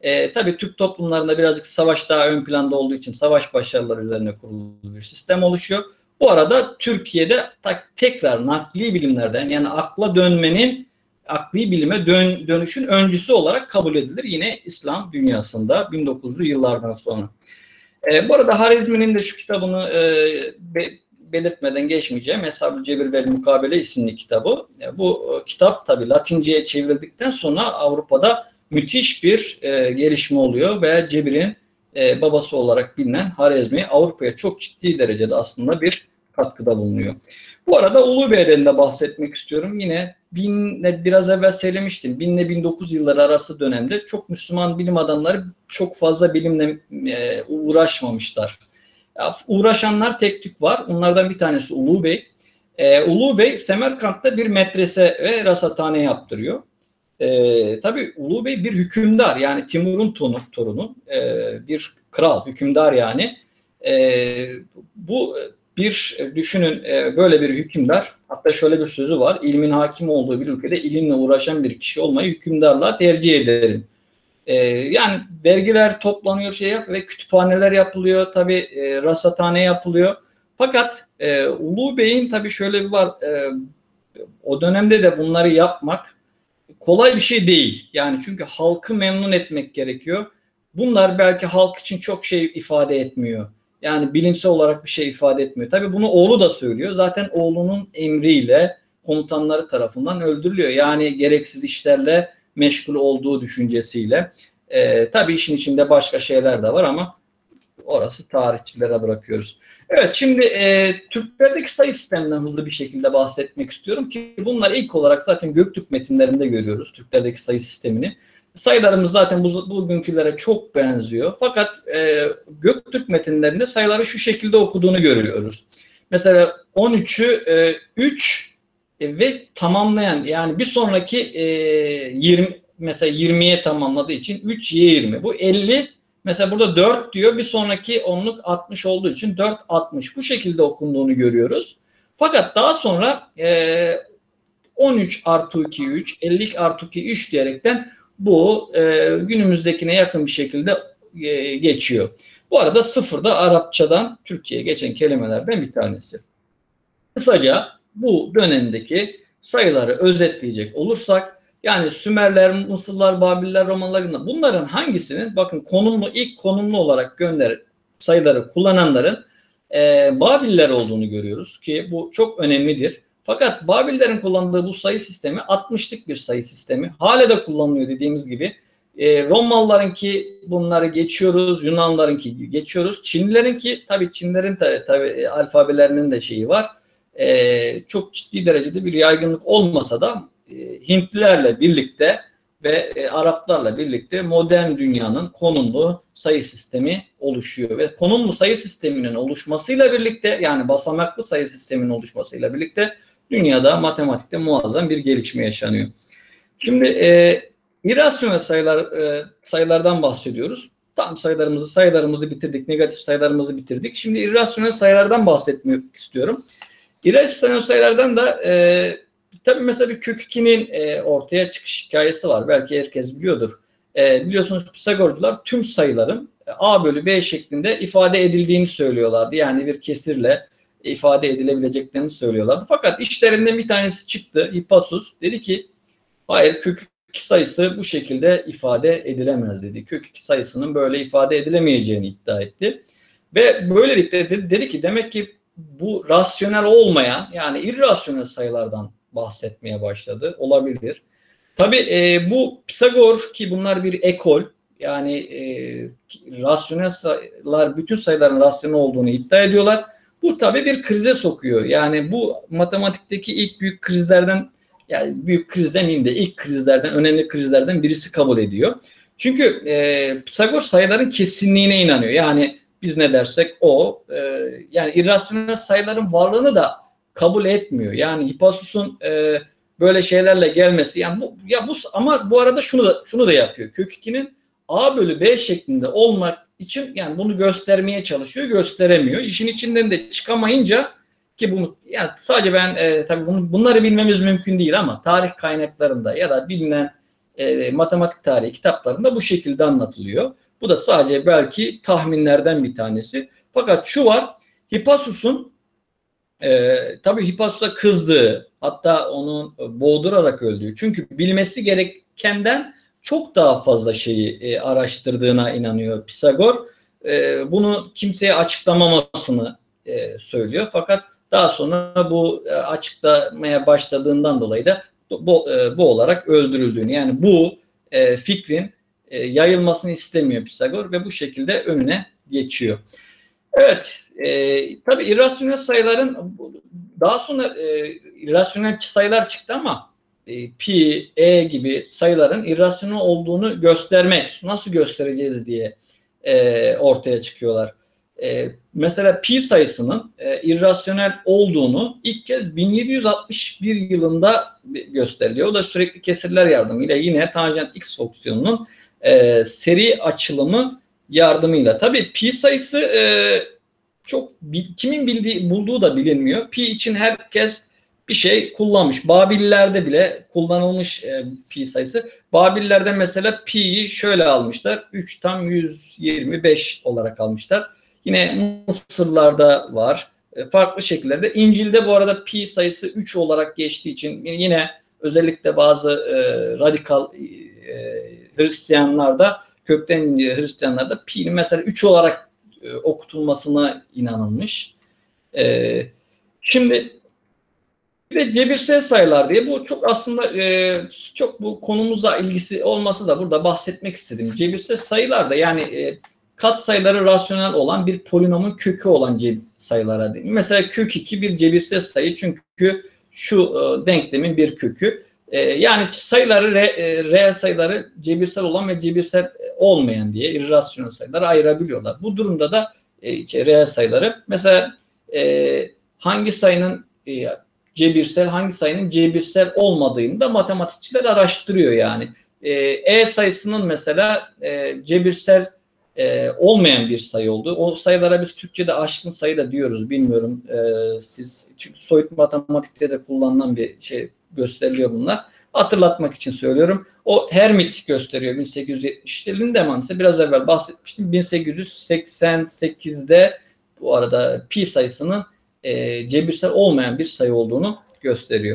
Speaker 2: E, tabii Türk toplumlarında birazcık savaş daha ön planda olduğu için savaş başarıları üzerine kurulu bir sistem oluşuyor. Bu arada Türkiye'de tekrar nakli bilimlerden, yani akla dönmenin, akli bilime dön, dönüşün öncüsü olarak kabul edilir. Yine İslam dünyasında bin dokuz yüzlü yıllardan sonra. E, bu arada Harizmi'nin de şu kitabını e, be, belirtmeden geçmeyeceğim. Eshab-ı Cebir ve Mukabele isimli kitabı. E, bu e, kitap tabii Latince'ye çevrildikten sonra Avrupa'da müthiş bir e, gelişme oluyor ve Cebir'in e, babası olarak bilinen Harizmi Avrupa'ya çok ciddi derecede aslında bir katkıda bulunuyor. Bu arada Ulubey'den de bahsetmek istiyorum. Yine binle biraz evvel söylemiştim. bin ile bin dokuz yüz yılları arası dönemde çok Müslüman bilim adamları çok fazla bilimle e, uğraşmamışlar. Ya, uğraşanlar tek tük var. Onlardan bir tanesi Ulubey. E, Ulubey Semerkant'ta bir medrese ve rasathane yaptırıyor. E, tabii Ulubey bir hükümdar, yani Timur'un torunu, torunu e, bir kral, hükümdar yani. E, bu bir düşünün, e, böyle bir hükümdar, hatta şöyle bir sözü var: ilmin hakim olduğu bir ülkede ilimle uğraşan bir kişi olmayı hükümdarlığa tercih ederim. E, yani vergiler toplanıyor, şey yap ve kütüphaneler yapılıyor, tabii e, rasathane yapılıyor. Fakat e, Ulu Bey'in tabii şöyle bir var, e, o dönemde de bunları yapmak kolay bir şey değil. Yani çünkü halkı memnun etmek gerekiyor. Bunlar belki halk için çok şey ifade etmiyor. Yani bilimsel olarak bir şey ifade etmiyor. Tabii bunu oğlu da söylüyor. Zaten oğlunun emriyle komutanları tarafından öldürülüyor. Yani gereksiz işlerle meşgul olduğu düşüncesiyle. Ee, tabii işin içinde başka şeyler de var ama orası tarihçilere bırakıyoruz. Evet, şimdi e, Türklerdeki sayı sisteminden hızlı bir şekilde bahsetmek istiyorum ki bunlar ilk olarak zaten Göktürk metinlerinde görüyoruz, Türklerdeki sayı sistemini. Sayılarımız zaten bu, bugünkülere çok benziyor. Fakat e, Göktürk metinlerinde sayıları şu şekilde okuduğunu görüyoruz. Mesela on üçü e, üç e, ve tamamlayan, yani bir sonraki e, yirmi, mesela yirmiye tamamladığı için üç y yirmi. Bu elli. Mesela burada dört diyor. Bir sonraki onluk altmış olduğu için dört altmış. Bu şekilde okunduğunu görüyoruz. Fakat daha sonra e, on üç artı iki üç, elli artı iki üç diyerekten bu e, günümüzdekine yakın bir şekilde e, geçiyor. Bu arada sıfır da Arapçadan Türkçe'ye geçen kelimelerden bir tanesi. Kısaca bu dönemdeki sayıları özetleyecek olursak, yani Sümerler, Mısırlar, Babiller, Romalılar, bunların hangisinin, bakın konumlu, ilk konumlu olarak gönder sayıları kullananların e, Babiller olduğunu görüyoruz ki bu çok önemlidir. Fakat Babillerin kullandığı bu sayı sistemi altmışlık bir sayı sistemi. Hala da kullanılıyor dediğimiz gibi. E, Romalılarınki bunları geçiyoruz, Yunanlarınki geçiyoruz. Çinlilerinki, tabii Çinlerin tabii, tabii alfabelerinin de şeyi var. E, çok ciddi derecede bir yaygınlık olmasa da e, Hintlilerle birlikte ve e, Araplarla birlikte modern dünyanın konumlu sayı sistemi oluşuyor ve konumlu sayı sisteminin oluşmasıyla birlikte, yani basamaklı sayı sisteminin oluşmasıyla birlikte dünyada matematikte muazzam bir gelişme yaşanıyor. Şimdi e, irrasyonel sayılar e, sayılardan bahsediyoruz. Tam sayılarımızı sayılarımızı bitirdik, negatif sayılarımızı bitirdik. Şimdi irrasyonel sayılardan bahsetmek istiyorum. İrrasyonel sayılardan da e, tabii mesela bir kök ikinin e, ortaya çıkış hikayesi var. Belki herkes biliyordur. E, biliyorsunuz Pisagorcular tüm sayıların a bölü b şeklinde ifade edildiğini söylüyorlardı. Yani bir kesirle ifade edilebileceklerini söylüyorlardı. Fakat işlerinden bir tanesi çıktı, Hippasus. Dedi ki hayır, kök iki sayısı bu şekilde ifade edilemez dedi. Kök iki sayısının böyle ifade edilemeyeceğini iddia etti. Ve böylelikle dedi, dedi ki demek ki bu rasyonel olmayan, yani irrasyonel sayılardan bahsetmeye başladı. Olabilir. Tabii e, bu Pisagor, ki bunlar bir ekol, yani e, rasyonel sayılar, bütün sayıların rasyonel olduğunu iddia ediyorlar. Bu tabii bir krize sokuyor. Yani bu matematikteki ilk büyük krizlerden, yani büyük kriz demeyeyim de ilk krizlerden, önemli krizlerden birisi kabul ediyor. Çünkü e, Pisagor sayıların kesinliğine inanıyor. Yani biz ne dersek o, e, yani irrasyonel sayıların varlığını da kabul etmiyor. Yani Hippasus'un e, böyle şeylerle gelmesi, yani bu, ya bu, ama bu arada şunu da şunu da yapıyor. Kök ikinin a bölü b şeklinde olmak için, yani bunu göstermeye çalışıyor, gösteremiyor. İşin içinden de çıkamayınca, ki bunu yani sadece ben e, tabii bunu, bunları bilmemiz mümkün değil ama tarih kaynaklarında ya da bilinen e, matematik tarihi kitaplarında bu şekilde anlatılıyor. Bu da sadece belki tahminlerden bir tanesi. Fakat şu var, Hippasus'un e, tabii Hippasus'a kızdığı, hatta onu boğdurarak öldüğü. Çünkü bilmesi gerekenden çok daha fazla şeyi e, araştırdığına inanıyor Pisagor. E, bunu kimseye açıklamamasını e, söylüyor. Fakat daha sonra bu e, açıklamaya başladığından dolayı da bu, e, bu olarak öldürüldüğünü, yani bu e, fikrin e, yayılmasını istemiyor Pisagor ve bu şekilde önüne geçiyor. Evet, e, tabii irrasyonel sayıların daha sonra e, irrasyonel sayılar çıktı ama e, pi, e gibi sayıların irrasyonel olduğunu göstermek, nasıl göstereceğiz diye e, ortaya çıkıyorlar. E, mesela pi sayısının e, irrasyonel olduğunu ilk kez bin yedi yüz altmış bir yılında gösteriliyor. O da sürekli kesirler yardımıyla yine tanjant x fonksiyonunun e, seri açılımı yardımıyla. Tabii pi sayısı e, çok kimin bildiği bulduğu da bilinmiyor. Pi için herkes bir şey kullanmış. Babillerde bile kullanılmış e, pi sayısı. Babillerde mesela pi'yi şöyle almışlar. üç tam yüz yirmi beş olarak almışlar. Yine Mısırlarda var. E, farklı şekillerde. İncil'de bu arada pi sayısı üç olarak geçtiği için yine özellikle bazı e, radikal e, Hristiyanlarda, kökten Hristiyanlarda pi'nin mesela üç olarak e, okutulmasına inanılmış. E, şimdi bir de cebirsel sayılar diye, bu çok aslında e, çok bu konumuzla ilgisi olması da burada bahsetmek istedim. Cebirsel sayılar da yani e, kat sayıları rasyonel olan bir polinomun kökü olan sayılara değil. Mesela kök iki bir cebirsel sayı çünkü şu e, denklemin bir kökü. E, yani sayıları re, e, reel sayıları cebirsel olan ve cebirsel olmayan diye irrasyonel sayıları ayırabiliyorlar. Bu durumda da e, işte, reel sayıları mesela e, hangi sayının e, cebirsel, hangi sayının cebirsel olmadığını da matematikçiler araştırıyor yani. E, e sayısının mesela e, cebirsel e, olmayan bir sayı olduğu. O sayılara biz Türkçe'de aşkın sayı da diyoruz. Bilmiyorum e, siz, çünkü soyut matematikte de kullanılan bir şey gösteriliyor bunlar. Hatırlatmak için söylüyorum. O Hermit gösteriyor bin sekiz yüz yetmişte. Lindemann ise biraz evvel bahsetmiştim. bin sekiz yüz seksen sekizde bu arada pi sayısının e, cebirsel olmayan bir sayı olduğunu gösteriyor.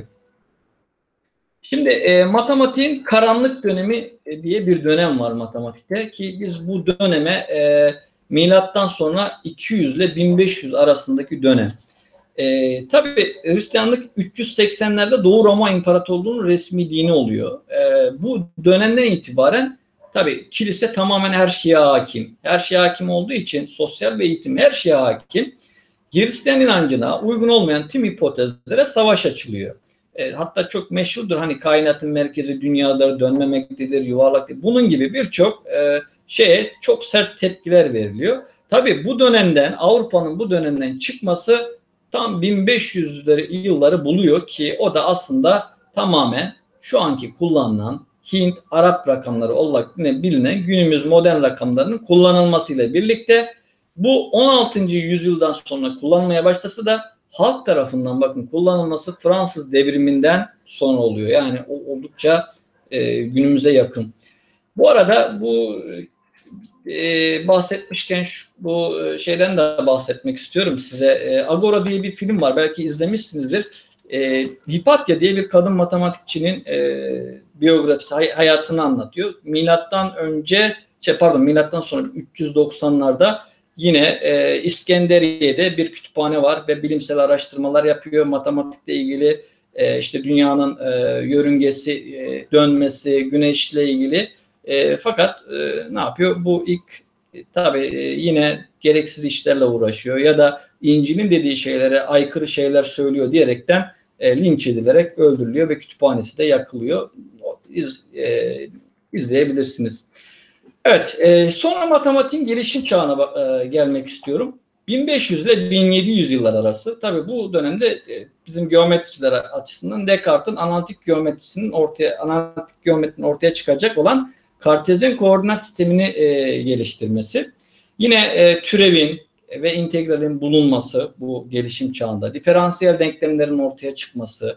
Speaker 2: Şimdi e, matematiğin karanlık dönemi e, diye bir dönem var matematikte ki biz bu döneme e, milattan sonra iki yüz ile bin beş yüz arasındaki dönem. E, tabii Hristiyanlık üç yüz seksenlerde Doğu Roma İmparatorluğu'nun resmi dini oluyor. E, bu dönemden itibaren tabii kilise tamamen her şeye hakim. Her şeye hakim olduğu için sosyal ve eğitim her şeye hakim. Hristiyan inancına uygun olmayan tüm hipotezlere savaş açılıyor. E, hatta çok meşhurdur, hani kainatın merkezi dünyaları dönmemektedir, yuvarlak. Bunun gibi birçok e, şeye çok sert tepkiler veriliyor. Tabii bu dönemden, Avrupa'nın bu dönemden çıkması tam bin beş yüzleri yılları buluyor ki o da aslında tamamen şu anki kullanılan Hint, Arap rakamları olarak bilinen günümüz modern rakamlarının kullanılmasıyla birlikte bu on altıncı yüzyıldan sonra kullanmaya başlasa da halk tarafından bakın kullanılması Fransız devriminden sonra oluyor. Yani o oldukça e, günümüze yakın. Bu arada bu e, bahsetmişken şu, bu şeyden de bahsetmek istiyorum size. E, Agora diye bir film var. Belki izlemişsinizdir. E, Hipatya diye bir kadın matematikçinin e, biyografisi, hay- hayatını anlatıyor. Milattan önce, şey pardon, milattan sonra üç yüz doksanlarda yine e, İskenderiye'de bir kütüphane var ve bilimsel araştırmalar yapıyor. Matematikle ilgili e, işte dünyanın e, yörüngesi, e, dönmesi, güneşle ilgili. E, fakat e, ne yapıyor? Bu ilk e, tabii e, yine gereksiz işlerle uğraşıyor ya da İncil'in dediği şeylere aykırı şeyler söylüyor diyerekten e, linç edilerek öldürülüyor ve kütüphanesi de yakılıyor. İz, e, izleyebilirsiniz. Evet, e, sonra matematiğin gelişim çağına e, gelmek istiyorum. bin beş yüz ile bin yedi yüz yıllar arası. Tabii bu dönemde e, bizim geometriciler açısından Descartes'in analitik geometrisinin ortaya analitik geometrinin ortaya çıkacak olan Kartezyen koordinat sistemini e, geliştirmesi. Yine e, türevin ve integralin bulunması bu gelişim çağında. Diferansiyel denklemlerin ortaya çıkması.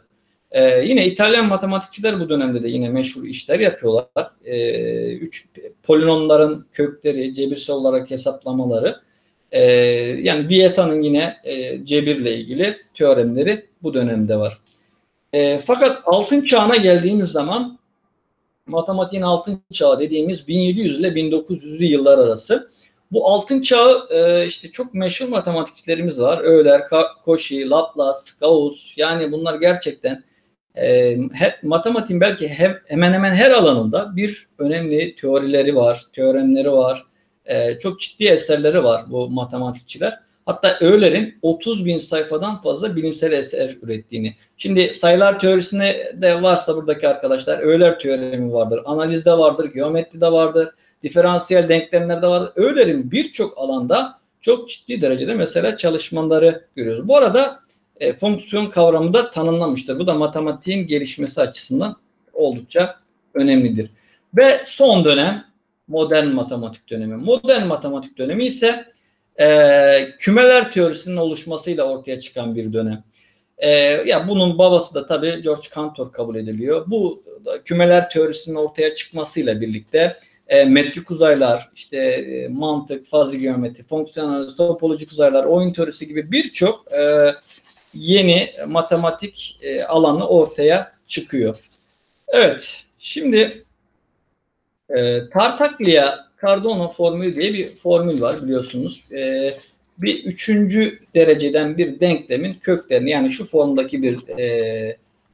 Speaker 2: Ee, yine İtalyan matematikçiler bu dönemde de yine meşhur işler yapıyorlar. Ee, üç polinomların kökleri, cebirsel olarak hesaplamaları. Ee, yani Vieta'nın yine e, cebirle ilgili teoremleri bu dönemde var. E, fakat altın çağına geldiğimiz zaman matematiğin altın çağı dediğimiz bin yedi yüz ile bin dokuz yüzlü yıllar arası. Bu altın çağı e, işte çok meşhur matematikçilerimiz var. Euler, Cauchy, Laplace, Gauss. Yani bunlar gerçekten e, hep, matematiğin belki hep, hemen hemen her alanında bir önemli teorileri var, teoremleri var. E, çok ciddi eserleri var bu matematikçiler. Hatta Euler'in otuz bin sayfadan fazla bilimsel eser ürettiğini. Şimdi sayılar teorisine de varsa buradaki arkadaşlar Euler teoremi vardır, analizde vardır, geometride vardır, diferansiyel denklemlerde vardır. Euler'in birçok alanda çok ciddi derecede mesela çalışmaları görüyoruz. Bu arada e, fonksiyon kavramı da tanımlamıştır. Bu da matematiğin gelişmesi açısından oldukça önemlidir. Ve son dönem modern matematik dönemi. Modern matematik dönemi ise e, kümeler teorisinin oluşmasıyla ortaya çıkan bir dönem. E, ya bunun babası da tabii George Cantor kabul ediliyor. Bu da, kümeler teorisinin ortaya çıkmasıyla birlikte e, metrik uzaylar, işte e, mantık, fazi geometri, fonksiyonel analiz, topolojik uzaylar, oyun teorisi gibi birçok e, yeni matematik e, alanı ortaya çıkıyor. Evet, şimdi e, Tartaglia-Cardano formülü diye bir formül var biliyorsunuz. E, bir üçüncü dereceden bir denklemin köklerini, yani şu formdaki bir e,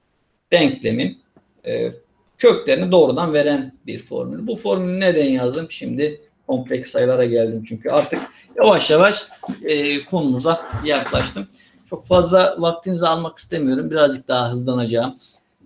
Speaker 2: denklemin e, köklerini doğrudan veren bir formül. Bu formülü neden yazdım? Şimdi kompleks sayılara geldim çünkü artık yavaş yavaş e, konumuza yaklaştım. Çok fazla vaktinizi almak istemiyorum. Birazcık daha hızlanacağım.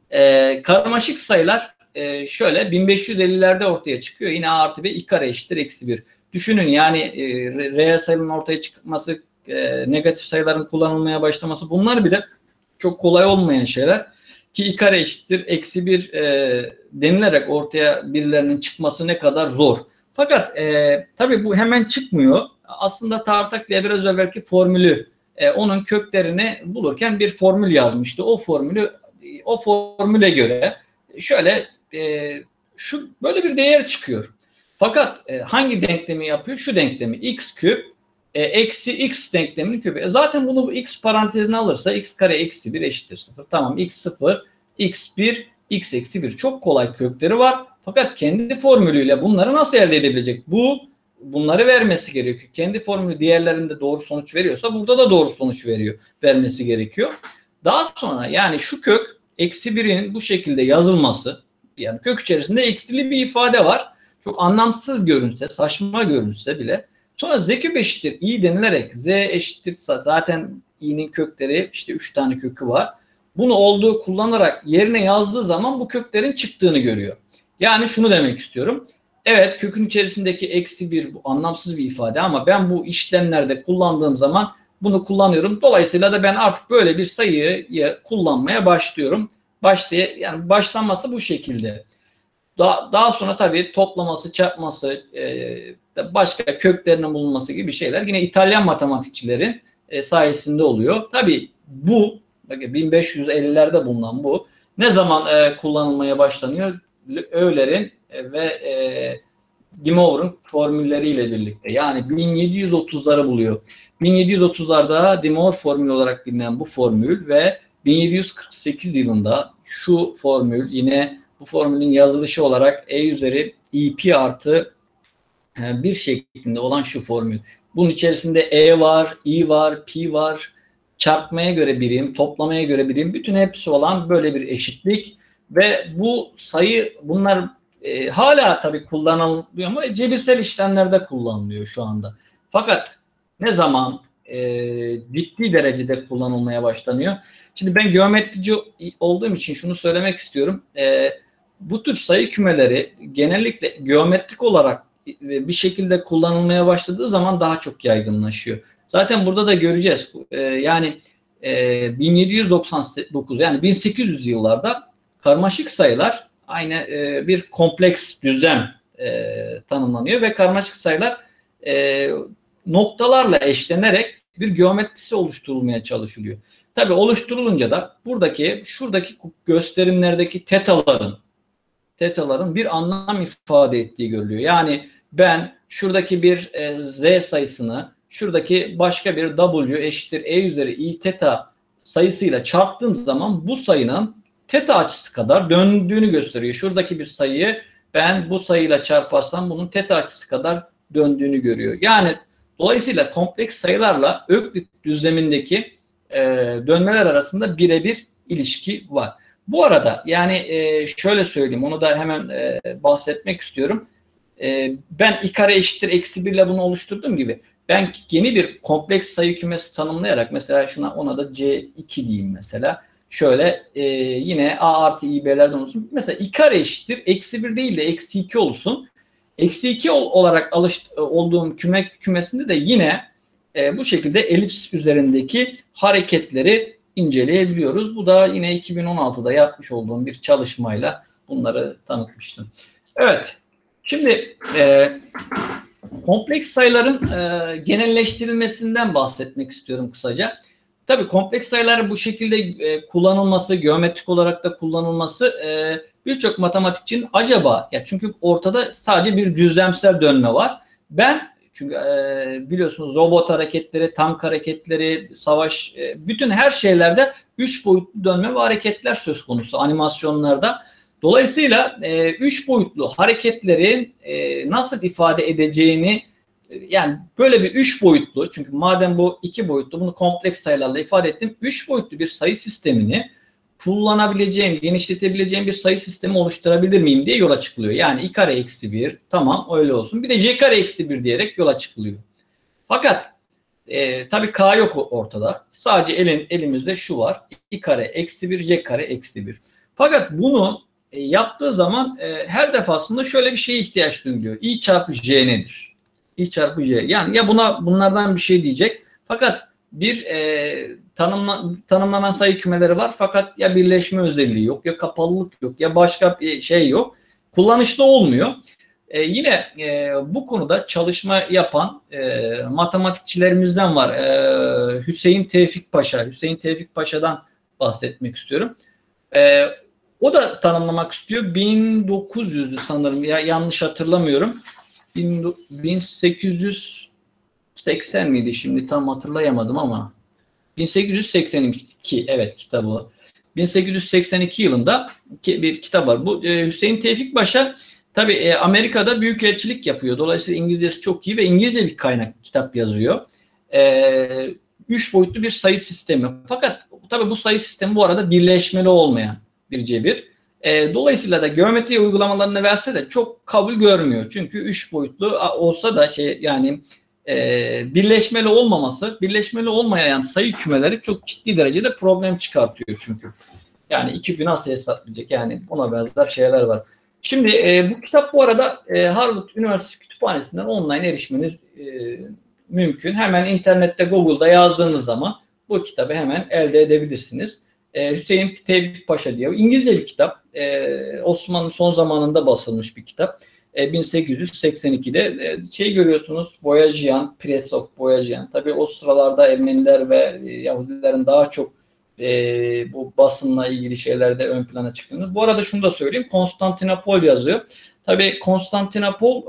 Speaker 2: E, karmaşık sayılar e, şöyle bin beş yüz ellilerde ortaya çıkıyor. Yine a artı b i kare eşittir eksi bir. Düşünün yani e, reel sayıların ortaya çıkması, e, negatif sayıların kullanılmaya başlaması, bunlar bile çok kolay olmayan şeyler. Ki i kare eşittir eksi bir e, denilerek ortaya birilerinin çıkması ne kadar zor. Fakat e, tabii bu hemen çıkmıyor. Aslında Tartaglia biraz evvelki formülü, e, onun köklerini bulurken bir formül yazmıştı. O formülü o formüle göre şöyle e, şu böyle bir değer çıkıyor. Fakat e, hangi denklemi yapıyor? Şu denklemi x küp e, eksi x denkleminin küpü. E, zaten bunu x parantezine alırsa x kare eksi bir eşittir sıfır. Tamam, x sıfır, x bir, x eksi bir. Çok kolay kökleri var. Fakat kendi formülüyle bunları nasıl elde edebilecek? Bu bunları vermesi gerekiyor. Kendi formülü diğerlerinde doğru sonuç veriyorsa burada da doğru sonuç veriyor. Vermesi gerekiyor. Daha sonra yani şu kök eksi birin bu şekilde yazılması, yani kök içerisinde eksili bir ifade var. Çok anlamsız görünse, saçma görünse bile sonra z küp eşittir i denilerek z eşittir zaten i'nin kökleri işte üç tane kökü var. Bunu olduğu kullanarak yerine yazdığı zaman bu köklerin çıktığını görüyor. Yani şunu demek istiyorum. Evet, kökün içerisindeki eksi bir bu anlamsız bir ifade ama ben bu işlemlerde kullandığım zaman bunu kullanıyorum. Dolayısıyla da ben artık böyle bir sayıyı kullanmaya başlıyorum. Başlay yani başlanması bu şekilde. Daha, daha sonra tabii toplaması, çarpması, e, başka köklerinin bulunması gibi şeyler yine İtalyan matematikçilerin e, sayesinde oluyor. Tabii bu bin beş yüz ellilerde bulunan bu ne zaman e, kullanılmaya başlanıyor? Euler'in e, ve e, De Moivre'ın formülleriyle birlikte. Yani bin yedi yüz otuzları buluyor. bin yedi yüz otuzlarda De Moivre formülü olarak bilinen bu formül ve bin yedi yüz kırk sekiz yılında şu formül, yine bu formülün yazılışı olarak e üzeri ip artı bir şeklinde olan şu formül. Bunun içerisinde e var, i var, pi var, çarpmaya göre birim, toplamaya göre birim, bütün hepsi olan böyle bir eşitlik ve bu sayı, bunlar e, hala tabii kullanılıyor ama cebirsel işlemlerde kullanılıyor şu anda. Fakat ne zaman e, ciddi derecede kullanılmaya başlanıyor? Şimdi ben geometrici olduğum için şunu söylemek istiyorum. E, bu tür sayı kümeleri genellikle geometrik olarak bir şekilde kullanılmaya başladığı zaman daha çok yaygınlaşıyor. Zaten burada da göreceğiz. E, yani e, bin yedi yüz doksan dokuz yani bin sekiz yüz yıllarda karmaşık sayılar aynı e, bir kompleks düzlem e, tanımlanıyor ve karmaşık sayılar e, noktalarla eşlenerek bir geometrisi oluşturulmaya çalışılıyor. Tabii oluşturulunca da buradaki şuradaki gösterimlerdeki tetaların tetaların bir anlam ifade ettiği görülüyor. Yani ben şuradaki bir e, z sayısını şuradaki başka bir w eşittir e üzeri i teta sayısıyla çarptığım zaman bu sayının teta açısı kadar döndüğünü gösteriyor. Şuradaki bir sayıyı ben bu sayıyla çarparsam bunun teta açısı kadar döndüğünü görüyor. Yani dolayısıyla kompleks sayılarla Öklit düzlemindeki e, dönmeler arasında birebir ilişki var. Bu arada yani e, şöyle söyleyeyim, onu da hemen e, bahsetmek istiyorum. E, ben i kare eşittir eksi bir ile bunu oluşturduğum gibi ben yeni bir kompleks sayı kümesi tanımlayarak mesela şuna ona da c iki diyeyim mesela. Şöyle e, yine a artı ib'lerden olsun. Mesela i kare eşittir eksi bir değil de eksi iki olsun. Eksi iki olarak alış, olduğum küme kümesinde de yine e, bu şekilde elips üzerindeki hareketleri inceleyebiliyoruz. Bu da yine iki bin on altıda yapmış olduğum bir çalışmayla bunları tanıtmıştım. Evet, şimdi e, kompleks sayıların e, genelleştirilmesinden bahsetmek istiyorum kısaca. Tabii kompleks sayıların bu şekilde e, kullanılması, geometrik olarak da kullanılması e, birçok matematikçinin acaba, ya çünkü ortada sadece bir düzlemsel dönme var. Ben çünkü e, biliyorsunuz robot hareketleri, tank hareketleri, savaş, e, bütün her şeylerde üç boyutlu dönme ve hareketler söz konusu animasyonlarda. Dolayısıyla e, üç boyutlu hareketlerin e, nasıl ifade edeceğini, e, yani böyle bir üç boyutlu, çünkü madem bu iki boyutlu, bunu kompleks sayılarla ifade ettim. Üç boyutlu bir sayı sistemini kullanabileceğim, genişletebileceğim bir sayı sistemi oluşturabilir miyim diye yola çıkılıyor. Yani i kare eksi bir, tamam öyle olsun. Bir de c kare eksi bir diyerek yola çıkılıyor. Fakat e, tabii k yok ortada. Sadece elin, elimizde şu var. i kare eksi bir, c kare eksi bir. Fakat bunu e, yaptığı zaman e, her defasında şöyle bir şeye ihtiyaç duyuluyor. i çarpı j nedir? i çarpı j. Yani ya buna bunlardan bir şey diyecek. Fakat bir e, tanımla, tanımlanan sayı kümeleri var fakat ya birleşme özelliği yok, ya kapalılık yok, ya başka bir şey yok. Kullanışlı olmuyor. E, yine e, bu konuda çalışma yapan e, matematikçilerimizden var. E, Hüseyin Tevfik Paşa. Hüseyin Tevfik Paşa'dan bahsetmek istiyorum. E, o da tanımlamak istiyor. bin dokuz yüzdü sanırım. Ya yanlış hatırlamıyorum. bin sekiz yüz seksen miydi, şimdi tam hatırlayamadım ama bin sekiz yüz seksen iki, evet kitabı. bin sekiz yüz seksen iki yılında bir kitap var. Bu e, Hüseyin Tevfik Paşa tabii e, Amerika'da büyükelçilik yapıyor. Dolayısıyla İngilizcesi çok iyi ve İngilizce bir kaynak kitap yazıyor. E, üç boyutlu bir sayı sistemi. Fakat tabii bu sayı sistemi bu arada birleşmeli olmayan bir cebir. E, dolayısıyla da geometri uygulamalarını verse de çok kabul görmüyor. Çünkü üç boyutlu olsa da şey yani e, birleşmeli olmaması, birleşmeli olmayan sayı kümeleri çok ciddi derecede problem çıkartıyor çünkü. Yani iki bin nasıl hesaplayacak? Yani ona benzer şeyler var. Şimdi e, bu kitap bu arada e, Harvard Üniversitesi Kütüphanesi'nden online erişmeniz e, mümkün. Hemen internette Google'da yazdığınız zaman bu kitabı hemen elde edebilirsiniz. E, Hüseyin Tevfik Paşa diye. İngilizce bir kitap. E, Osmanlı son zamanında basılmış bir kitap. E, bin sekiz yüz seksen ikide e, şey görüyorsunuz, Boyajian, Press of Boyajian. Tabii o sıralarda Ermeniler ve e, Yahudilerin daha çok e, bu basınla ilgili şeylerde ön plana çıktığını. Bu arada şunu da söyleyeyim. Konstantinopol yazıyor. Tabii Konstantinopol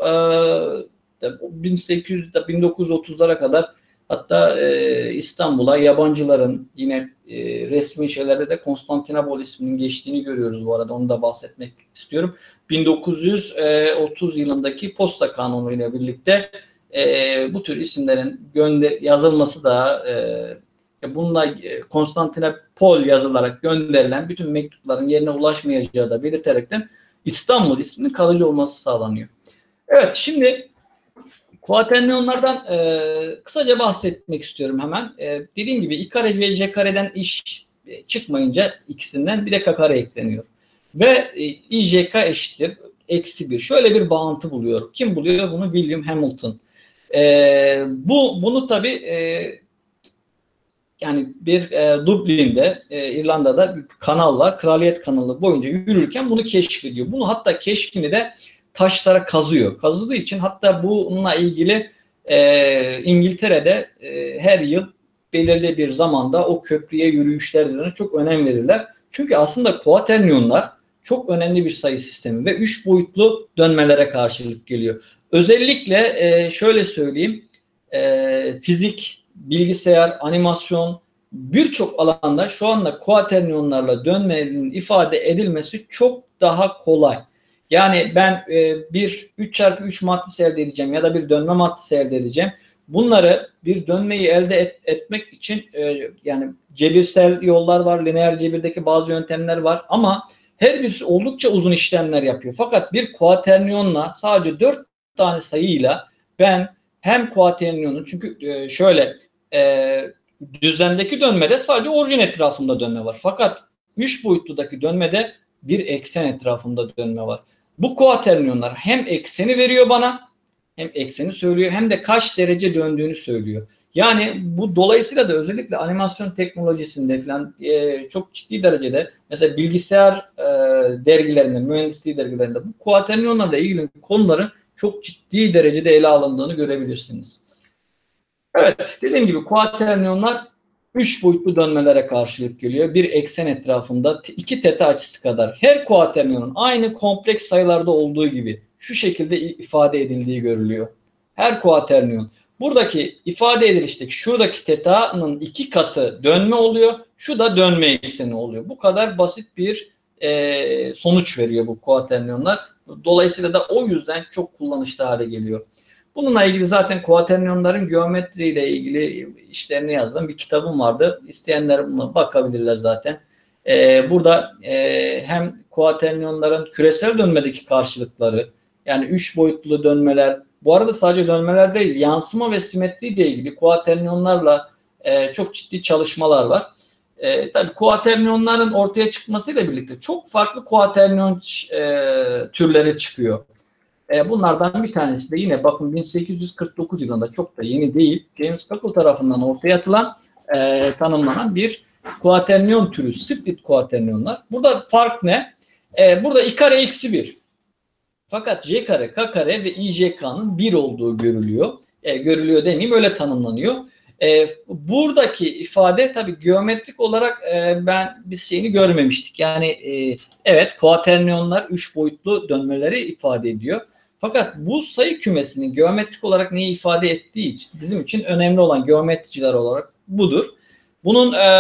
Speaker 2: e, bin sekiz yüz bin dokuz yüz otuzlara kadar, hatta e, İstanbul'a yabancıların yine e, resmi şeylerde de Konstantinopol isminin geçtiğini görüyoruz bu arada. Onu da bahsetmek istiyorum. bin dokuz yüz otuz yılındaki posta kanunu ile birlikte e, bu tür isimlerin gönder yazılması da e, bununla e, Konstantinopol yazılarak gönderilen bütün mektupların yerine ulaşmayacağı da belirterekten İstanbul isminin kalıcı olması sağlanıyor. Evet, şimdi kuaterniyonlardan e, kısaca bahsetmek istiyorum hemen. E, dediğim gibi i kare ve c kareden iş e, çıkmayınca ikisinden bir de k kare ekleniyor. Ve e, ijk eşittir eksi bir. Şöyle bir bağıntı buluyor. Kim buluyor bunu? William Hamilton. E, bu bunu tabii e, yani bir e, Dublin'de, e, İrlanda'da bir kanal var. Kraliyet kanalı boyunca yürürken bunu keşfediyor. Bunu hatta keşfini de taşlara kazıyor. Kazıdığı için hatta bununla ilgili e, İngiltere'de e, her yıl belirli bir zamanda o köprüye yürüyüşlerine çok önem verirler. Çünkü aslında kuaterniyonlar çok önemli bir sayı sistemi ve üç boyutlu dönmelere karşılık geliyor. Özellikle e, şöyle söyleyeyim, e, fizik, bilgisayar, animasyon, birçok alanda şu anda kuaterniyonlarla dönmenin ifade edilmesi çok daha kolay. Yani ben e, bir üç çarpı üç matrisi elde edeceğim ya da bir dönme matrisi elde edeceğim. Bunları bir dönmeyi elde et, etmek için e, yani cebirsel yollar var, lineer cebirdeki bazı yöntemler var ama her birisi oldukça uzun işlemler yapıyor. Fakat bir kuaterniyonla sadece dört tane sayıyla ben hem kuaterniyonun, çünkü e, şöyle e, düzlemdeki dönmede sadece orijin etrafında dönme var. Fakat üç boyutludaki dönmede bir eksen etrafında dönme var. Bu kuaterniyonlar hem ekseni veriyor bana, hem ekseni söylüyor, hem de kaç derece döndüğünü söylüyor. Yani bu dolayısıyla da özellikle animasyon teknolojisinde falan e, çok ciddi derecede mesela bilgisayar e, dergilerinde, mühendisliği dergilerinde bu kuaterniyonlarla ilgili konuların çok ciddi derecede ele alındığını görebilirsiniz. Evet, dediğim gibi kuaterniyonlar üç boyutlu dönmelere karşılık geliyor. Bir eksen etrafında iki teta açısı kadar. Her kuaterniyonun aynı kompleks sayılarda olduğu gibi şu şekilde ifade edildiği görülüyor. Her kuaterniyon. Buradaki ifade edilişteki şuradaki teta'nın iki katı dönme oluyor. Şu da dönme ekseni oluyor. Bu kadar basit bir e, sonuç veriyor bu kuaterniyonlar. Dolayısıyla da o yüzden çok kullanışlı hale geliyor. Bununla ilgili zaten kuaterniyonların geometriyle ilgili işlerini yazdığım bir kitabım vardı. İsteyenler buna bakabilirler zaten. Ee, burada e, hem kuaterniyonların küresel dönmedeki karşılıkları, yani üç boyutlu dönmeler, bu arada sadece dönmeler değil, yansıma ve simetri ile ilgili kuaterniyonlarla e, çok ciddi çalışmalar var. E, tabii kuaterniyonların ortaya çıkmasıyla birlikte çok farklı kuaterniyon e, türleri çıkıyor. Bunlardan bir tanesi de yine bakın bin sekiz yüz kırk dokuz yılında, çok da yeni değil, James Cockle tarafından ortaya atılan, e, tanımlanan bir kuaterniyon türü, split kuaterniyonlar. Burada fark ne? E, burada i kare eksi bir. Fakat j kare, k kare ve i j k'nın bir olduğu görülüyor. E, görülüyor demeyeyim, öyle tanımlanıyor. E, buradaki ifade tabii geometrik olarak e, ben biz şeyini görmemiştik. Yani e, evet, kuaterniyonlar üç boyutlu dönmeleri ifade ediyor. Fakat bu sayı kümesinin geometrik olarak neyi ifade ettiği için bizim için önemli olan geometriciler olarak budur. Bunun e,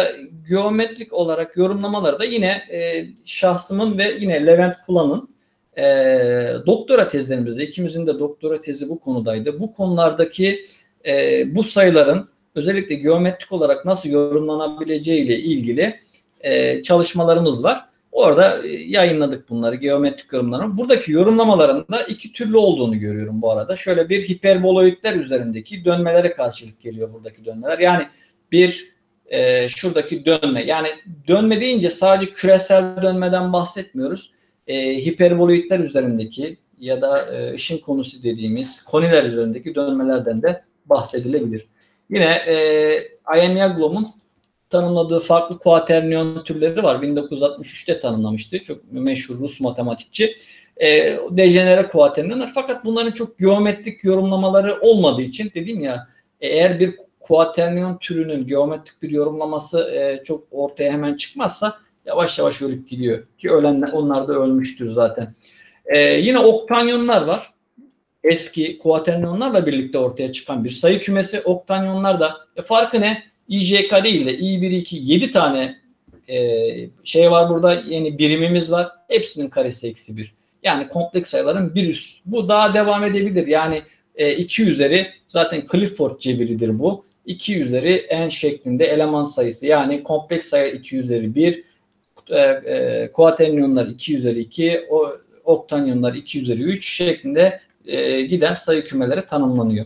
Speaker 2: geometrik olarak yorumlamaları da yine e, şahsımın ve yine Levent Kula'nın e, doktora tezlerimizde, ikimizin de doktora tezi bu konudaydı. Bu konulardaki e, bu sayıların özellikle geometrik olarak nasıl yorumlanabileceği ile ilgili e, çalışmalarımız var. Orada yayınladık bunları, geometrik yorumlarını. Buradaki yorumlamalarında iki türlü olduğunu görüyorum bu arada. Şöyle bir hiperboloidler üzerindeki dönmelere karşılık geliyor buradaki dönmeler. Yani bir e, şuradaki dönme. Yani dönme deyince sadece küresel dönmeden bahsetmiyoruz. E, hiperboloidler üzerindeki ya da e, ışın konusu dediğimiz koniler üzerindeki dönmelerden de bahsedilebilir. Yine e, Ian Yaglom'un tanımladığı farklı kuaterniyon türleri var. bin dokuz yüz altmış üçte tanımlamıştı. Çok meşhur Rus matematikçi. E, dejenere kuaterniyonlar. Fakat bunların çok geometrik yorumlamaları olmadığı için, dedim ya, eğer bir kuaterniyon türünün geometrik bir yorumlaması e, çok ortaya hemen çıkmazsa yavaş yavaş ölüp gidiyor. Ki ölenler, onlar da ölmüştür zaten. E, yine oktanyonlar var. Eski kuaterniyonlarla birlikte ortaya çıkan bir sayı kümesi. Oktanyonlar da e, farkı ne? i j k değil de i bir, iki, yedi tane e, şey var burada, yeni birimimiz var. Hepsinin karesi eksi bir. Yani kompleks sayıların bir üst. Bu daha devam edebilir. Yani e, iki üzeri zaten Clifford cebiridir bu. iki üzeri n şeklinde eleman sayısı. Yani kompleks sayı iki üzeri bir. E, e, kuaterniyonlar iki üzeri iki. O, oktanyonlar iki üzeri üç şeklinde e, giden sayı kümeleri tanımlanıyor.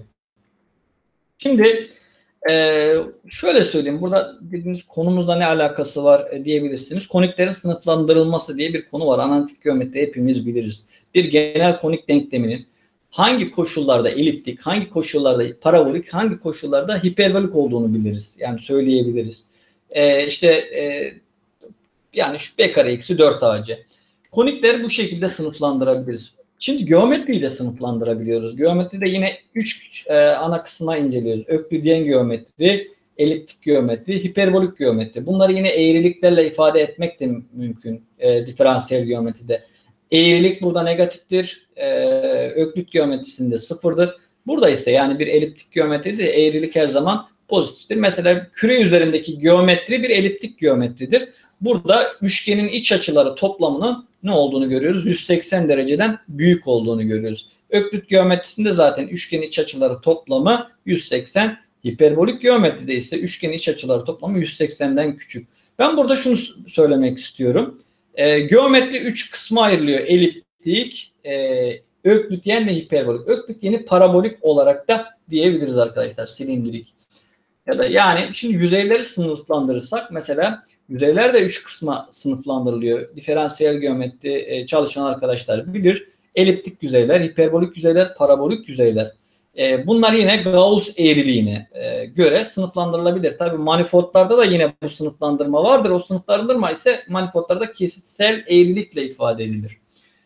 Speaker 2: Şimdi Ee, şöyle söyleyeyim, burada dediğiniz konumuzla ne alakası var e, diyebilirsiniz. Koniklerin sınıflandırılması diye bir konu var. Analitik geometri hepimiz biliriz. Bir genel konik denkleminin hangi koşullarda eliptik, hangi koşullarda parabolik, hangi koşullarda hiperbolik olduğunu biliriz. Yani söyleyebiliriz. Ee, işte e, yani şu b kare eksi dört a c. Konikleri bu şekilde sınıflandırabiliriz. Şimdi geometriyi de sınıflandırabiliyoruz. Geometride yine üç e, ana kısma inceliyoruz. Öklüdyen geometri, eliptik geometri, hiperbolik geometri. Bunları yine eğriliklerle ifade etmek de mümkün e, diferansiyel geometride. Eğrilik burada negatiftir. E, Öklit geometrisinde sıfırdır. Burada ise yani bir eliptik geometride eğrilik her zaman pozitiftir. Mesela küre üzerindeki geometri bir eliptik geometridir. Burada üçgenin iç açıları toplamının ne olduğunu görüyoruz? yüz seksen dereceden büyük olduğunu görüyoruz. Öklit geometrisinde zaten üçgenin iç açıları toplamı yüz seksen. Hiperbolik geometride ise üçgenin iç açıları toplamı yüz seksenden küçük. Ben burada şunu söylemek istiyorum. E, geometri üç kısma ayrılıyor. Eliptik, e, öklityen ve hiperbolik. Öklityeni parabolik olarak da diyebiliriz arkadaşlar. Silindirik. Ya da yani şimdi yüzeyleri sınıflandırırsak mesela yüzeyler de üç kısma sınıflandırılıyor. Diferansiyel geometri çalışan arkadaşlar bilir. Eliptik yüzeyler, hiperbolik yüzeyler, parabolik yüzeyler. Bunlar yine Gauss eğriliğine göre sınıflandırılabilir. Tabii manifoldlarda da yine bu sınıflandırma vardır. O sınıflandırma ise manifoldlarda kesitsel eğrilikle ifade edilir.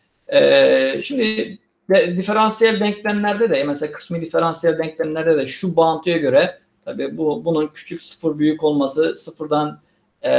Speaker 2: Şimdi diferansiyel denklemlerde de mesela kısmi diferansiyel denklemlerde de şu bağıntıya göre tabii bu bunun küçük sıfır büyük olması sıfırdan e,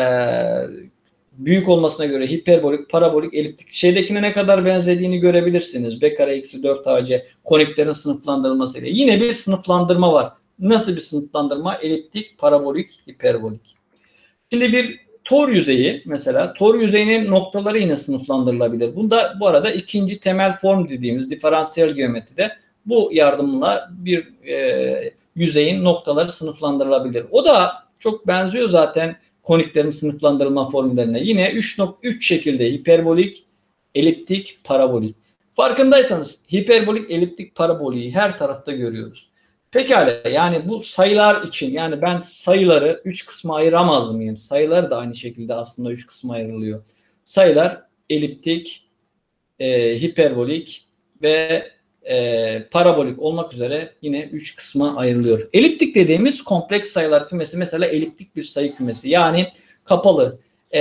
Speaker 2: büyük olmasına göre hiperbolik, parabolik, eliptik şeydekine ne kadar benzediğini görebilirsiniz. B kare eksi dört A C koniklerin sınıflandırılmasıyla. Yine bir sınıflandırma var. Nasıl bir sınıflandırma? Eliptik, parabolik, hiperbolik. Şimdi bir tor yüzeyi mesela tor yüzeyinin noktaları yine sınıflandırılabilir. Bunda bu arada ikinci temel form dediğimiz diferansiyel geometride bu yardımla bir e, yüzeyin noktaları sınıflandırılabilir. O da çok benziyor zaten koniklerin sınıflandırılma formüllerine. Yine üç şekilde hiperbolik, eliptik, parabolik. Farkındaysanız hiperbolik, eliptik, paraboliği her tarafta görüyoruz. Pekala yani bu sayılar için yani ben sayıları üç kısma ayıramaz mıyım? Sayılar da aynı şekilde aslında üç kısma ayrılıyor. Sayılar eliptik, e, hiperbolik ve e, parabolik olmak üzere yine üç kısma ayrılıyor. Eliptik dediğimiz kompleks sayılar kümesi mesela eliptik bir sayı kümesi. Yani kapalı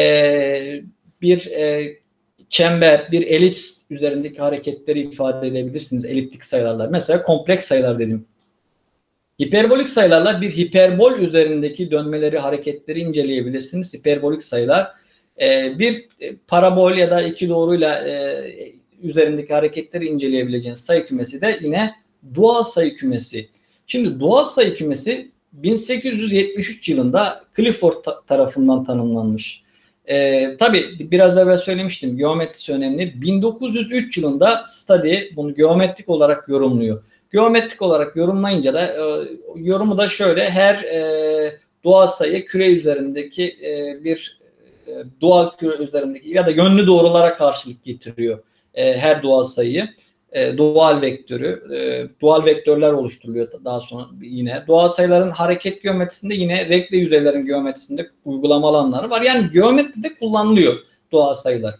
Speaker 2: e, bir e, çember, bir elips üzerindeki hareketleri ifade edebilirsiniz eliptik sayılarla. Mesela kompleks sayılar dedim. Hiperbolik sayılarla bir hiperbol üzerindeki dönmeleri, hareketleri inceleyebilirsiniz. Hiperbolik sayılar e, bir parabol ya da iki doğruyla e, üzerindeki hareketleri inceleyebileceğiniz sayı kümesi de yine doğal sayı kümesi. Şimdi doğal sayı kümesi bin sekiz yüz yetmiş üç yılında Clifford ta tarafından tanımlanmış. Ee, tabii biraz evvel söylemiştim geometrisi önemli. bin dokuz yüz üç yılında Study bunu geometrik olarak yorumluyor. Geometrik olarak yorumlayınca da e, yorumu da şöyle her e, doğal sayı küre üzerindeki e, bir e, doğal küre üzerindeki ya da yönlü doğrulara karşılık getiriyor. E, her doğal sayıyı e, doğal vektörü e, doğal vektörler oluşturuluyor daha sonra yine doğal sayıların hareket geometrisinde yine renkli yüzeylerin geometrisinde uygulama alanları var. Yani geometride kullanılıyor doğal sayılar.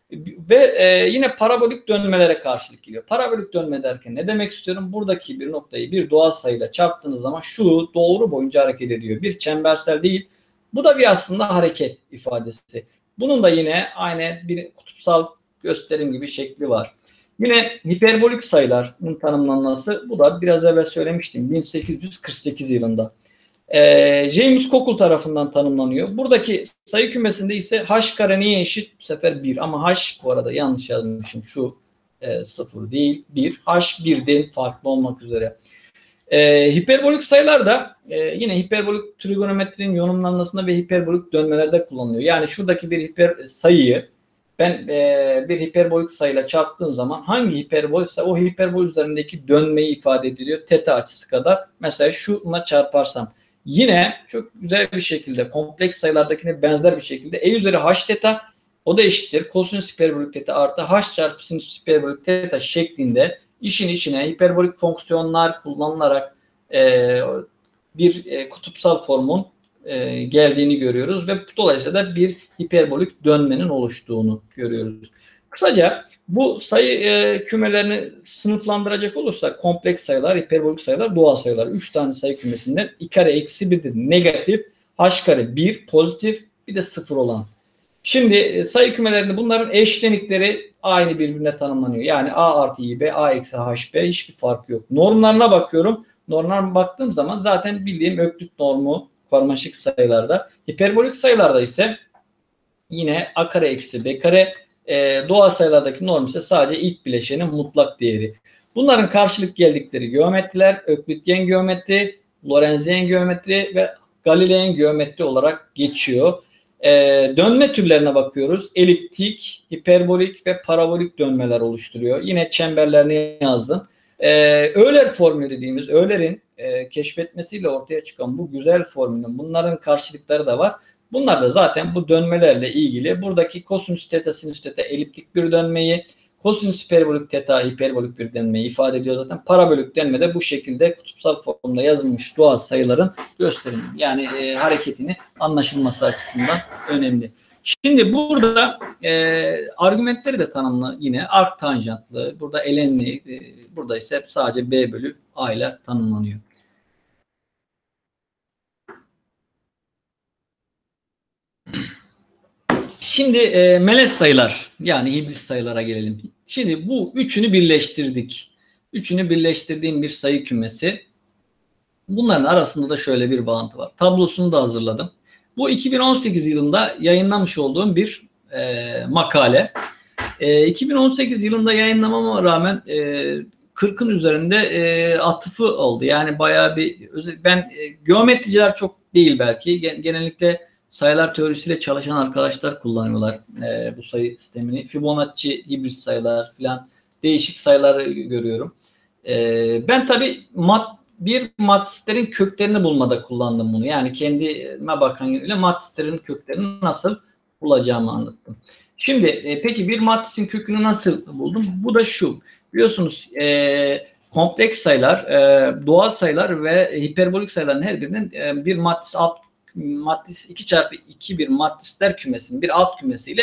Speaker 2: Ve e, yine parabolik dönmelere karşılık geliyor. Parabolik dönme derken ne demek istiyorum? Buradaki bir noktayı bir doğal sayıyla çarptığınız zaman şu doğru boyunca hareket ediyor. Bir çembersel değil. Bu da bir aslında hareket ifadesi. Bunun da yine aynı bir kutupsal gösterim gibi şekli var. Yine hiperbolik sayıların tanımlanması bu da biraz evvel söylemiştim bin sekiz yüz kırk sekiz yılında. Ee, James Cockle tarafından tanımlanıyor. Buradaki sayı kümesinde ise h kare neye eşit? Bu sefer bir ama h bu arada yanlış yazmışım. Şu e, sıfır değil bir. H birden farklı olmak üzere. Ee, hiperbolik sayılar da e, yine hiperbolik trigonometrinin yorumlanmasında ve hiperbolik dönmelerde kullanılıyor. Yani şuradaki bir hiper sayıyı ben e, bir hiperbolik sayıyla çarptığım zaman hangi hiperbol ise o hiperbol üzerindeki dönmeyi ifade ediliyor. Teta açısı kadar. Mesela şuna çarparsam yine çok güzel bir şekilde kompleks sayılardakine benzer bir şekilde e üzeri h teta o da eşittir. Kosinüs hiperbolik teta artı h çarpı sinüs hiperbolik teta şeklinde işin içine hiperbolik fonksiyonlar kullanılarak e, bir e, kutupsal formun e, geldiğini görüyoruz ve dolayısıyla da bir hiperbolik dönmenin oluştuğunu görüyoruz. Kısaca bu sayı e, kümelerini sınıflandıracak olursak kompleks sayılar, hiperbolik sayılar, doğal sayılar. Üç tane sayı kümesinden i kare eksi birdir negatif, h kare bir pozitif, bir de sıfır olan. Şimdi e, sayı kümelerinde bunların eşlenikleri aynı birbirine tanımlanıyor. Yani a artı ib, a eksi hb hiçbir fark yok. Normlarına bakıyorum. Normlarına baktığım zaman zaten bildiğim öklit normu, karmaşık sayılarda. Hiperbolik sayılarda ise yine a kare eksi b kare, e, doğal sayılardaki norm ise sadece ilk bileşenin mutlak değeri. Bunların karşılık geldikleri geometriler Öklityen geometri, Lorentzian geometri ve Galilean geometri olarak geçiyor. Ee, dönme türlerine bakıyoruz. Eliptik, hiperbolik ve parabolik dönmeler oluşturuyor. Yine çemberlerini yazdım. Ee, Euler formülü dediğimiz, Euler'in e, keşfetmesiyle ortaya çıkan bu güzel formülün, bunların karşılıkları da var. Bunlar da zaten bu dönmelerle ilgili. Buradaki kosinüs teta sinüs teta eliptik bir dönmeyi, kosinüs hiperbolik teta hiperbolik bir dönmeyi ifade ediyor zaten. Parabolik dönme de bu şekilde kutupsal formda yazılmış doğal sayıların gösterimi, yani e, hareketini anlaşılması açısından önemli. Şimdi burada e, argümentleri de tanımlı, yine arc tanjantlı, burada elenli, e, burada ise sadece b bölü a ile tanımlanıyor. Şimdi e, melez sayılar, yani hibrit sayılara gelelim. Şimdi bu üçünü birleştirdik. Üçünü birleştirdiğim bir sayı kümesi. Bunların arasında da şöyle bir bağıntı var. Tablosunu da hazırladım. Bu iki bin on sekiz yılında yayınlamış olduğum bir e, makale. E, iki bin on sekiz yılında yayınlamama rağmen e, kırkın üzerinde e, atıfı oldu. Yani bayağı bir, ben e, geometriciler çok değil belki. Genellikle sayılar teorisiyle çalışan arkadaşlar kullanıyorlar e, bu sayı sistemini. Fibonacci, hibrit sayılar falan, değişik sayılar görüyorum. E, ben tabii mat, bir matrislerin köklerini bulmada kullandım bunu. Yani kendime bakan yönüyle matrislerin köklerini nasıl bulacağımı anlattım. Şimdi e, peki bir matrisin kökünü nasıl buldum? Bu da şu. Biliyorsunuz e, kompleks sayılar, e, doğal sayılar ve hiperbolik sayıların her birinin e, bir matris alt matris iki çarpı iki bir matrisler kümesinin bir alt kümesiyle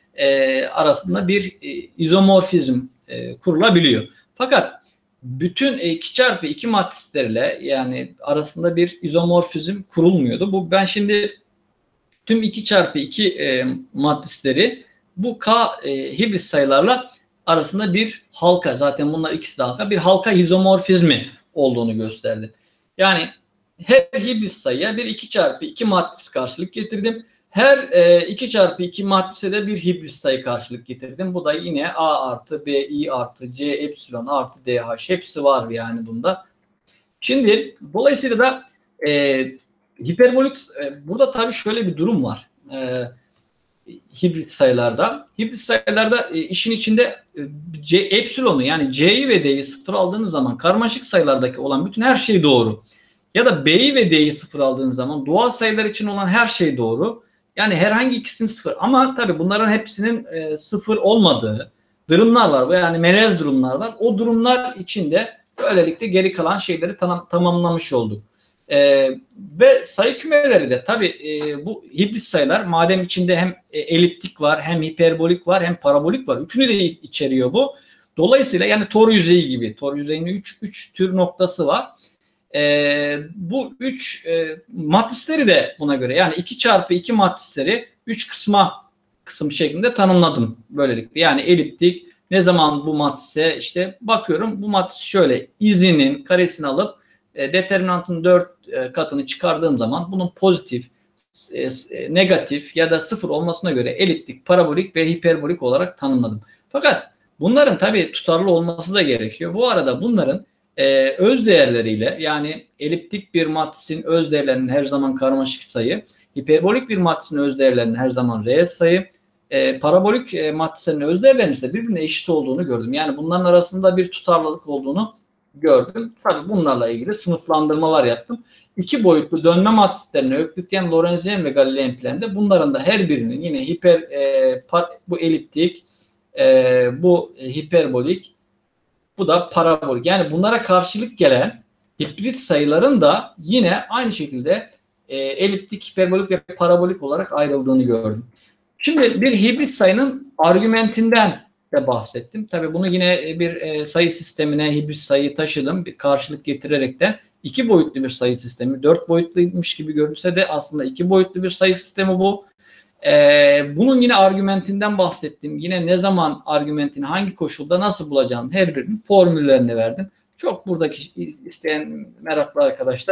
Speaker 2: e, arasında bir e, izomorfizm e, kurulabiliyor. Fakat bütün iki çarpı iki matrislerle yani arasında bir izomorfizm kurulmuyordu. Bu ben şimdi tüm iki çarpı iki e, matrisleri bu K e, hibrit sayılarla arasında bir halka, zaten bunlar ikisi de halka, bir halka izomorfizmi olduğunu gösterdi. Yani her hibrit sayıya bir iki çarpı iki matris karşılık getirdim. Her e, iki çarpı iki matrise de bir hibrit sayı karşılık getirdim. Bu da yine A artı B, I artı C, epsilon artı D H hepsi var yani bunda. Şimdi dolayısıyla da e, hiperbolik, e, burada tabii şöyle bir durum var. E, hibrit sayılarda. Hibrit sayılarda e, işin içinde e, C, epsilonu yani C'yi ve D'yi sıfır aldığınız zaman karmaşık sayılardaki olan bütün her şey doğru. Ya da B'yi ve D'yi sıfır aldığınız zaman doğal sayılar için olan her şey doğru. Yani herhangi ikisinin sıfır. Ama tabii bunların hepsinin e, sıfır olmadığı durumlar var. Yani melez durumlar var. O durumlar içinde böylelikle geri kalan şeyleri tam, tamamlamış olduk. E, ve sayı kümeleri de tabii e, bu hibrit sayılar madem içinde hem e, eliptik var, hem hiperbolik var, hem parabolik var. Üçünü de içeriyor bu. Dolayısıyla yani tor yüzeyi gibi. Tor yüzeyinin üç üç tür noktası var. E, bu üç e, matrisleri de buna göre, yani iki çarpı iki matrisleri üç kısma kısım şeklinde tanımladım böylelikle. Yani eliptik, ne zaman bu matrise işte bakıyorum, bu matris şöyle izinin karesini alıp e, determinantın dört e, katını çıkardığım zaman bunun pozitif, e, negatif ya da sıfır olmasına göre eliptik, parabolik ve hiperbolik olarak tanımladım. Fakat bunların tabii tutarlı olması da gerekiyor. Bu arada bunların Ee, öz değerleriyle, yani eliptik bir matrisin öz değerlerinin her zaman karmaşık sayı, hiperbolik bir matrisin öz değerlerinin her zaman reel sayı, e, parabolik e, matrislerin öz değerlerinin ise birbirine eşit olduğunu gördüm. Yani bunların arasında bir tutarlılık olduğunu gördüm. Tabii bunlarla ilgili sınıflandırmalar yaptım. İki boyutlu dönme matrislerine Öklityen, Lorentzian ve Galilean planda bunların da her birinin yine hiper e, par, bu eliptik, e, bu hiperbolik, bu da parabolik. Yani bunlara karşılık gelen hibrit sayıların da yine aynı şekilde e, eliptik, hiperbolik ve parabolik olarak ayrıldığını gördüm. Şimdi bir hibrit sayının argümentinden de bahsettim. Tabii bunu yine bir e, sayı sistemine hibrit sayıyı taşıdım. Bir karşılık getirerek de iki boyutlu bir sayı sistemi. Dört boyutluymuş gibi görünse de aslında iki boyutlu bir sayı sistemi bu. Ee, bunun yine argümentinden bahsettim. Yine ne zaman argümentini hangi koşulda nasıl bulacağım her birinin formüllerini verdim. Çok buradaki isteyen meraklı arkadaşlar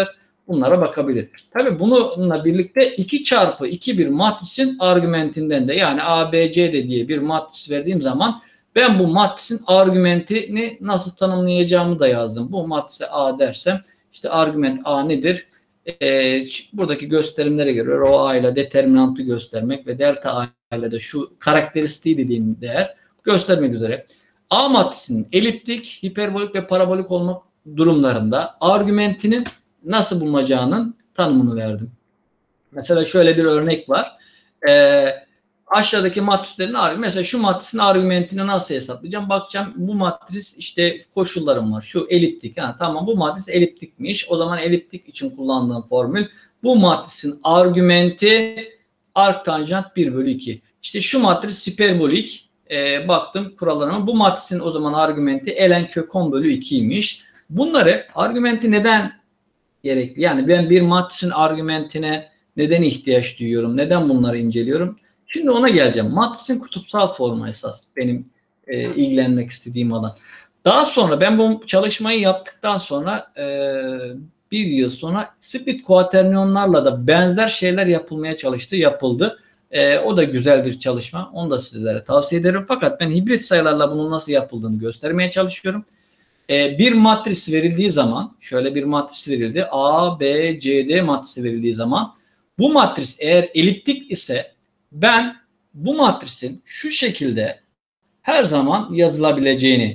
Speaker 2: bunlara bakabilir. Tabii bununla birlikte iki çarpı iki bir matrisin argümentinden de, yani A, B, C de diye bir matris verdiğim zaman ben bu matrisin argümentini nasıl tanımlayacağımı da yazdım. Bu matrise A dersem işte argüment A nedir? Ee, buradaki gösterimlere göre rho A ile determinantı göstermek ve delta A ile de şu karakteristiği dediğim değer göstermek üzere. A matrisinin eliptik, hiperbolik ve parabolik olmak durumlarında argümentinin nasıl bulunacağının tanımını verdim. Mesela şöyle bir örnek var. Ee, aşağıdaki matrislerin argümanı. Mesela şu matrisin argümentini nasıl hesaplayacağım? Bakacağım, bu matris işte koşullarım var. Şu eliptik. Ha, tamam, bu matris eliptikmiş. O zaman eliptik için kullandığım formül. Bu matrisin argümenti arctanjant bir bölü iki. İşte şu matris hiperbolik. Ee, baktım kurallarıma. Bu matrisin o zaman argümenti ln kök on bölü ikiymiş. Bunları, argümenti neden gerekli? Yani ben bir matrisin argümentine neden ihtiyaç duyuyorum? Neden bunları inceliyorum? Şimdi ona geleceğim. Matrisin kutupsal formu esas benim e, ilgilenmek istediğim alan. Daha sonra ben bu çalışmayı yaptıktan sonra e, bir yıl sonra split kuaterniyonlarla da benzer şeyler yapılmaya çalıştı, yapıldı. E, o da güzel bir çalışma. Onu da sizlere tavsiye ederim. Fakat ben hibrit sayılarla bunun nasıl yapıldığını göstermeye çalışıyorum. E, bir matris verildiği zaman, şöyle bir matris verildi. A, B, C, D matrisi verildiği zaman bu matris eğer eliptik ise ben bu matrisin şu şekilde her zaman yazılabileceğini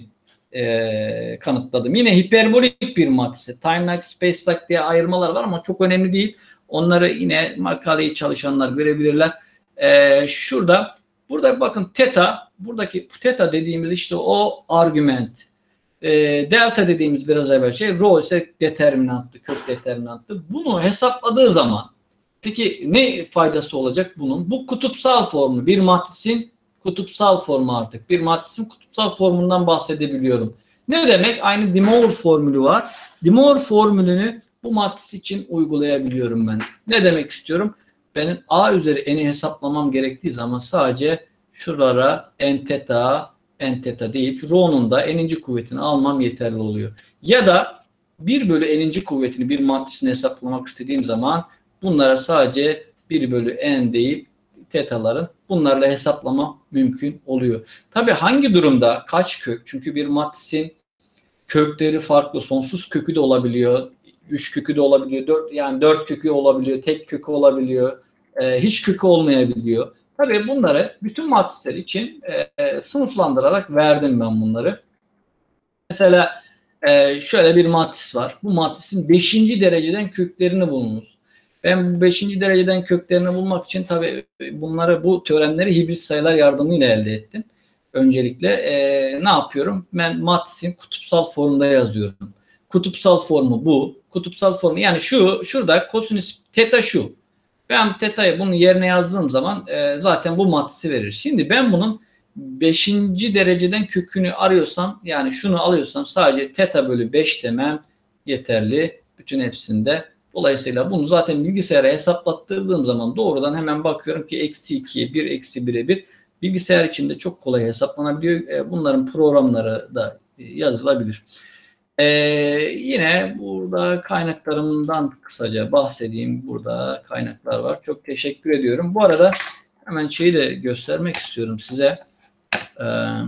Speaker 2: e, kanıtladım. Yine hiperbolik bir matrisi, time like, space like diye ayırmalar var ama çok önemli değil. Onları yine makaleyi çalışanlar görebilirler. E, şurada, burada bakın teta, buradaki teta dediğimiz işte o argüment. E, delta dediğimiz biraz evvel şey, rho ise determinanttı, kök determinanttı. Bunu hesapladığı zaman peki ne faydası olacak bunun? Bu kutupsal formu, bir matrisin kutupsal formu artık. Bir matrisin kutupsal formundan bahsedebiliyorum. Ne demek? Aynı De Moivre formülü var. De Moivre formülünü bu matris için uygulayabiliyorum ben. Ne demek istiyorum? Benim A üzeri n'i hesaplamam gerektiği zaman sadece şuralara n teta, n teta deyip rho'nun da n'inci kuvvetini almam yeterli oluyor. Ya da bir bölü n'inci kuvvetini bir matrisini hesaplamak istediğim zaman bunlara sadece bir bölü n deyip tetaların bunlarla hesaplama mümkün oluyor. Tabi hangi durumda kaç kök? Çünkü bir matrisin kökleri farklı. Sonsuz kökü de olabiliyor. Üç kökü de olabiliyor. Dört, yani dört kökü olabiliyor. Tek kökü olabiliyor. E, hiç kökü olmayabiliyor. Tabii bunları bütün matrisler için e, sınıflandırarak verdim ben bunları. Mesela e, şöyle bir matris var. Bu matrisin beşinci dereceden köklerini bulunuz. Ben bu beşinci dereceden köklerini bulmak için tabii bunları, bu teoremleri hibrit sayılar yardımıyla elde ettim. Öncelikle e, ne yapıyorum? Ben matrisin kutupsal formunda yazıyorum. Kutupsal formu bu. Kutupsal formu yani şu, şurada kosinüs teta şu. Ben teta'yı bunun yerine yazdığım zaman e, zaten bu matrisi verir. Şimdi ben bunun beşinci dereceden kökünü arıyorsam, yani şunu alıyorsam sadece teta bölü beş demem yeterli bütün hepsinde. Dolayısıyla bunu zaten bilgisayara hesaplattırdığım zaman doğrudan hemen bakıyorum ki eksi ikiye bir, eksi bire bir bilgisayar içinde çok kolay hesaplanabiliyor. Bunların programları da yazılabilir. Ee, yine burada kaynaklarımdan kısaca bahsedeyim. Burada kaynaklar var. Çok teşekkür ediyorum. Bu arada hemen şeyi de göstermek istiyorum size. Ee,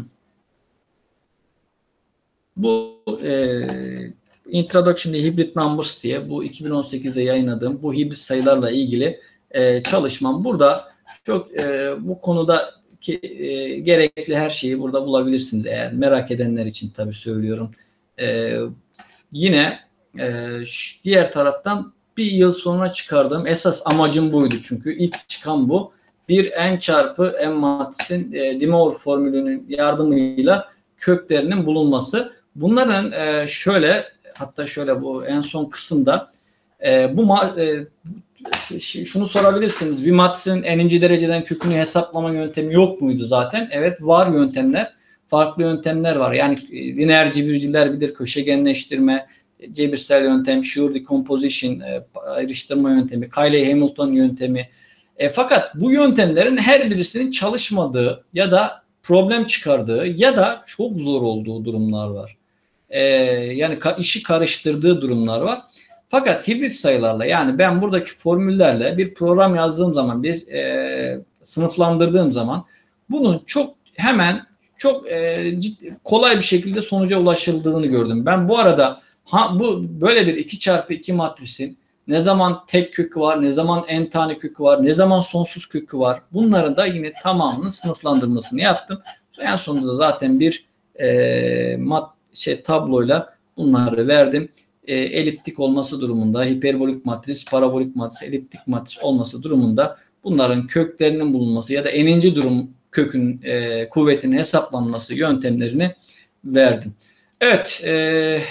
Speaker 2: bu e, Introduction to Hybrid Numbers diye bu iki bin on sekizde yayınladığım bu hibrit sayılarla ilgili e, çalışmam. Burada çok e, bu konuda ki, e, gerekli her şeyi burada bulabilirsiniz. Eğer merak edenler için tabii söylüyorum. E, yine e, diğer taraftan bir yıl sonra çıkardığım esas amacım buydu. Çünkü ilk çıkan bu. Bir n çarpı n matrisin e, De Moivre formülünün yardımıyla köklerinin bulunması. Bunların e, şöyle, hatta şöyle bu en son kısımda e, bu e, şunu sorabilirsiniz. Bir matrisin n'inci dereceden kökünü hesaplama yöntemi yok muydu zaten? Evet, var yöntemler. Farklı yöntemler var. Yani lineer cebirciler bilir, köşegenleştirme, cebirsel yöntem, Schur decomposition, e, ayrıştırma yöntemi, Cayley-Hamilton yöntemi. E, fakat bu yöntemlerin her birisinin çalışmadığı ya da problem çıkardığı ya da çok zor olduğu durumlar var. E, yani ka işi karıştırdığı durumlar var. Fakat hibrit sayılarla, yani ben buradaki formüllerle bir program yazdığım zaman, bir e, sınıflandırdığım zaman bunun çok hemen çok e, ciddi, kolay bir şekilde sonuca ulaşıldığını gördüm. Ben bu arada ha, bu böyle bir iki çarpı iki matrisin ne zaman tek kökü var, ne zaman n tane kökü var, ne zaman sonsuz kökü var, bunların da yine tamamının sınıflandırmasını yaptım. En sonunda zaten bir e, mat şey tabloyla bunları verdim. E, eliptik olması durumunda, hiperbolik matris, parabolik matris, eliptik matris olması durumunda bunların köklerinin bulunması ya da n'inci durum kökün e, kuvvetinin hesaplanması yöntemlerini verdim. Evet, e,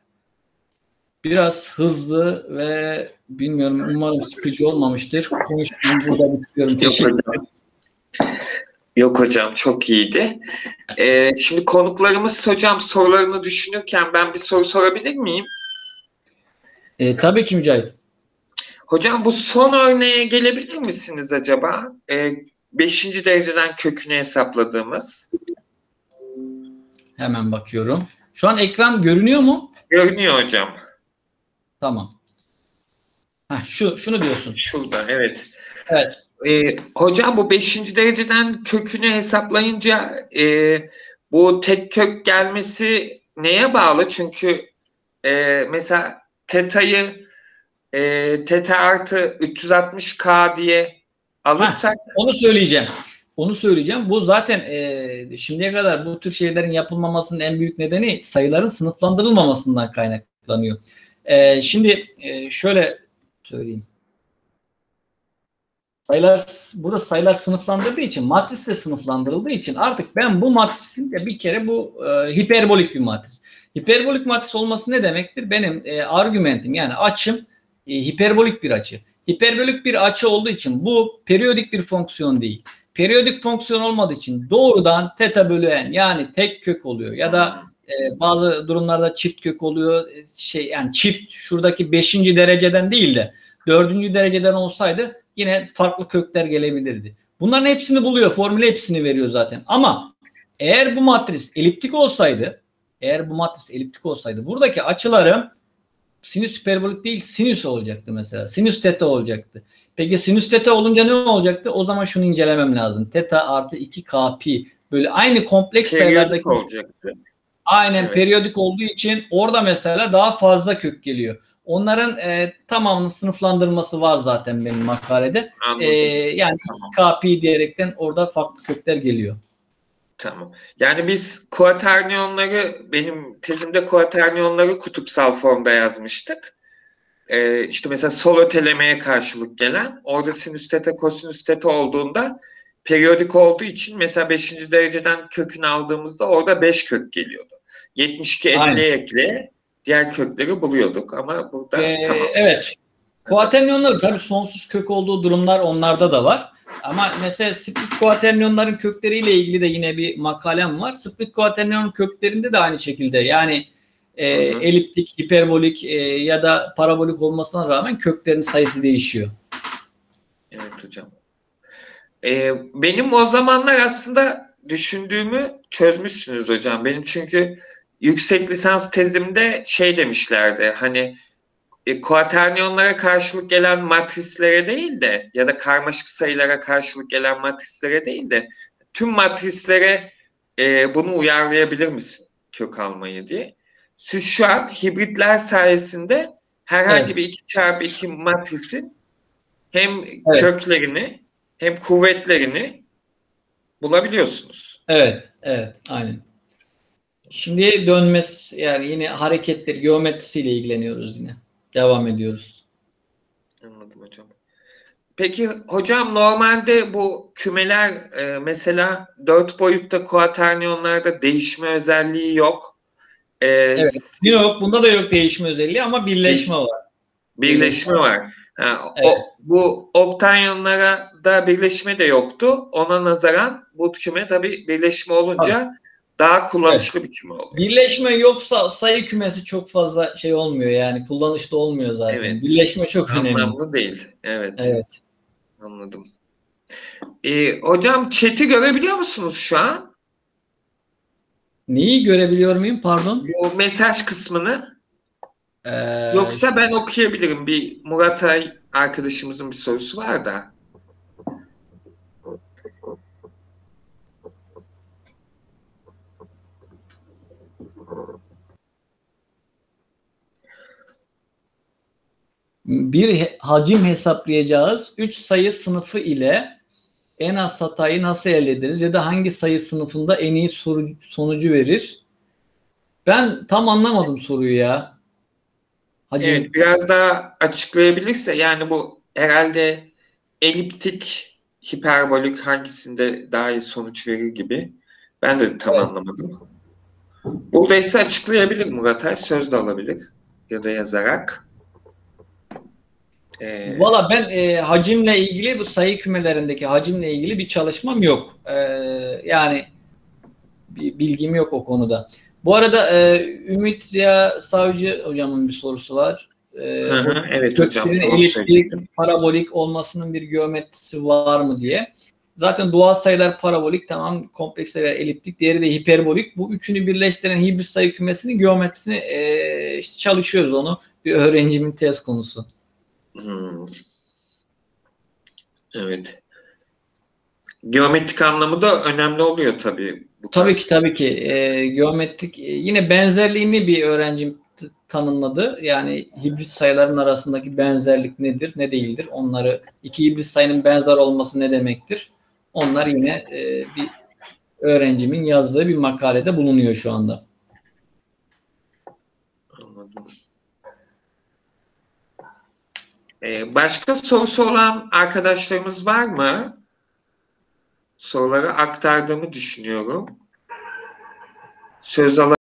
Speaker 2: biraz hızlı ve bilmiyorum, umarım sıkıcı olmamıştır. Konuşmayı burada bitiriyorum.
Speaker 1: Yok
Speaker 2: Teşekkür
Speaker 1: hocam. Yok hocam, çok iyiydi. Ee, şimdi konuklarımız hocam sorularını düşünürken ben bir soru sorabilir miyim?
Speaker 2: E, tabii ki Mücahit.
Speaker 1: Hocam bu son örneğe gelebilir misiniz acaba? Ee, beşinci dereceden kökünü hesapladığımız.
Speaker 2: Hemen bakıyorum. Şu an ekran görünüyor mu?
Speaker 1: Görünüyor hocam.
Speaker 2: Tamam. Heh, şu, şunu diyorsun.
Speaker 1: Şurada, evet.
Speaker 2: Evet.
Speaker 1: Ee, hocam bu beşinci dereceden kökünü hesaplayınca e, bu tek kök gelmesi neye bağlı? Çünkü e, mesela teta'yı e, teta artı üç yüz altmış K diye alırsak.
Speaker 2: Heh, onu söyleyeceğim. Onu söyleyeceğim. Bu zaten e, şimdiye kadar bu tür şeylerin yapılmamasının en büyük nedeni sayıların sınıflandırılmamasından kaynaklanıyor. E, şimdi e, şöyle söyleyeyim. Sayılar, burada sayılar sınıflandırdığı için, matris de sınıflandırıldığı için artık ben bu matrisin de bir kere bu e, hiperbolik bir matris. Hiperbolik matris olması ne demektir? Benim e, argümentim, yani açım e, hiperbolik bir açı. Hiperbolik bir açı olduğu için bu periyodik bir fonksiyon değil. Periyodik fonksiyon olmadığı için doğrudan teta bölü n, yani tek kök oluyor ya da e, bazı durumlarda çift kök oluyor. E, şey yani çift, şuradaki beşinci dereceden değil de dördüncü dereceden olsaydı yine farklı kökler gelebilirdi. Bunların hepsini buluyor. Formüle hepsini veriyor zaten. Ama eğer bu matris eliptik olsaydı, eğer bu matris eliptik olsaydı buradaki açılarım sinüs hiperbolik değil, sinüs olacaktı mesela. Sinüs teta olacaktı. Peki sinüs teta olunca ne olacaktı? O zaman şunu incelemem lazım. Teta artı iki K pi, böyle aynı kompleks sayılardaki
Speaker 1: olacaktı.
Speaker 2: Aynen,
Speaker 1: evet.
Speaker 2: Periyodik olduğu için orada mesela daha fazla kök geliyor. Onların e, tamamının sınıflandırması var zaten benim makalede. E, yani tamam. K pi diyerekten orada farklı kökler geliyor.
Speaker 1: Tamam. Yani biz kuaterniyonları, benim tezimde kuaterniyonları kutupsal formda yazmıştık. Ee, işte mesela sol ötelemeye karşılık gelen, orada sinüs teta kosinüs teta olduğunda periyodik olduğu için mesela beşinci dereceden kökünü aldığımızda orada beş kök geliyordu. yetmiş iki ekleye ekleye diğer kökleri buluyorduk ama burada
Speaker 2: ee,
Speaker 1: tamam.
Speaker 2: Evet. Kuaterniyonları tabii sonsuz kök olduğu durumlar onlarda da var. Ama mesela split kuaterniyonların kökleriyle ilgili de yine bir makalem var. Split kuaterniyonun köklerinde de aynı şekilde, yani e, eliptik, hiperbolik e, ya da parabolik olmasına rağmen köklerin sayısı değişiyor.
Speaker 1: Evet hocam. Ee, benim o zamanlar aslında düşündüğümü çözmüşsünüz hocam. Benim çünkü yüksek lisans tezimde şey demişlerdi, hani e, kuaterniyonlara karşılık gelen matrislere değil de ya da karmaşık sayılara karşılık gelen matrislere değil de tüm matrislere e, bunu uyarlayabilir misin kök almayı diye. Siz şu an hibritler sayesinde herhangi evet. bir iki çarpı iki matrisin hem evet. köklerini hem kuvvetlerini bulabiliyorsunuz.
Speaker 2: Evet, evet, aynen. Şimdi dönmesi, yani yine hareketleri, geometrisiyle ilgileniyoruz yine. Devam ediyoruz.
Speaker 1: Anladım hocam. Peki hocam, normalde bu kümeler e, mesela dört boyutta kuaterniyonlarda değişme özelliği yok. E,
Speaker 2: evet, yok. Bunda da yok değişme özelliği ama birleşme
Speaker 1: değiş,
Speaker 2: var.
Speaker 1: Birleşme, birleşme var. Ha, evet. o, bu oktanyonlara da birleşme de yoktu. Ona nazaran bu küme tabii birleşme olunca evet. daha kullanışlı evet. bir küme oluyor.
Speaker 2: Birleşme yoksa sayı kümesi çok fazla şey olmuyor, yani kullanışlı olmuyor zaten. Evet. Birleşme çok
Speaker 1: Anlamlı
Speaker 2: önemli.
Speaker 1: Anlamlı değil. Evet.
Speaker 2: Evet.
Speaker 1: Anladım. Ee, hocam chat'i görebiliyor musunuz şu an?
Speaker 2: Neyi görebiliyor muyum? Pardon.
Speaker 1: Bu mesaj kısmını.
Speaker 2: Ee,
Speaker 1: Yoksa ben okuyabilirim. Bir Murat Ay arkadaşımızın bir sorusu var da.
Speaker 2: bir he- hacim hesaplayacağız. Üç sayı sınıfı ile en az hatayı nasıl elde ederiz? Ya da hangi sayı sınıfında en iyi soru, sonucu verir? Ben tam anlamadım soruyu ya. Hacim
Speaker 1: Evet, biraz daha açıklayabilirse yani bu herhalde eliptik, hiperbolik hangisinde daha iyi sonuç verir gibi. Ben de tam
Speaker 2: evet.
Speaker 1: anlamadım. Buradaysa açıklayabilir Murat Ay. Söz de alabilir. Ya da yazarak. Ee,
Speaker 2: Valla ben e, hacimle ilgili bu sayı kümelerindeki hacimle ilgili bir çalışmam yok. Ee, yani bir bilgim yok o konuda. Bu arada e, Ümit ya Savcı hocamın bir sorusu var. E,
Speaker 1: hı
Speaker 2: bu
Speaker 1: hı, evet hocam,
Speaker 2: köklerin
Speaker 1: doğru
Speaker 2: eliptik,
Speaker 1: söylüyorsun.
Speaker 2: parabolik olmasının bir geometrisi var mı diye. Zaten doğal sayılar parabolik, tamam, kompleks sayılar eliptik, diğeri de hiperbolik. Bu üçünü birleştiren hibrit sayı kümesinin geometrisini e, işte çalışıyoruz onu. Bir öğrencimin tez konusu.
Speaker 1: Hmm, evet. Geometrik anlamı da önemli oluyor tabii bu
Speaker 2: Tabii ki
Speaker 1: tarz.
Speaker 2: tabii ki e, geometrik e, yine benzerliğini bir öğrencim t- tanımladı. Yani hibrit sayıların arasındaki benzerlik nedir, ne değildir? Onları iki hibrit sayının benzer olması ne demektir? Onlar yine e, bir öğrencimin yazdığı bir makalede bulunuyor şu anda.
Speaker 1: Anladım. Ee, başka sorusu olan arkadaşlarımız var mı? Soruları aktardığımı düşünüyorum. Söz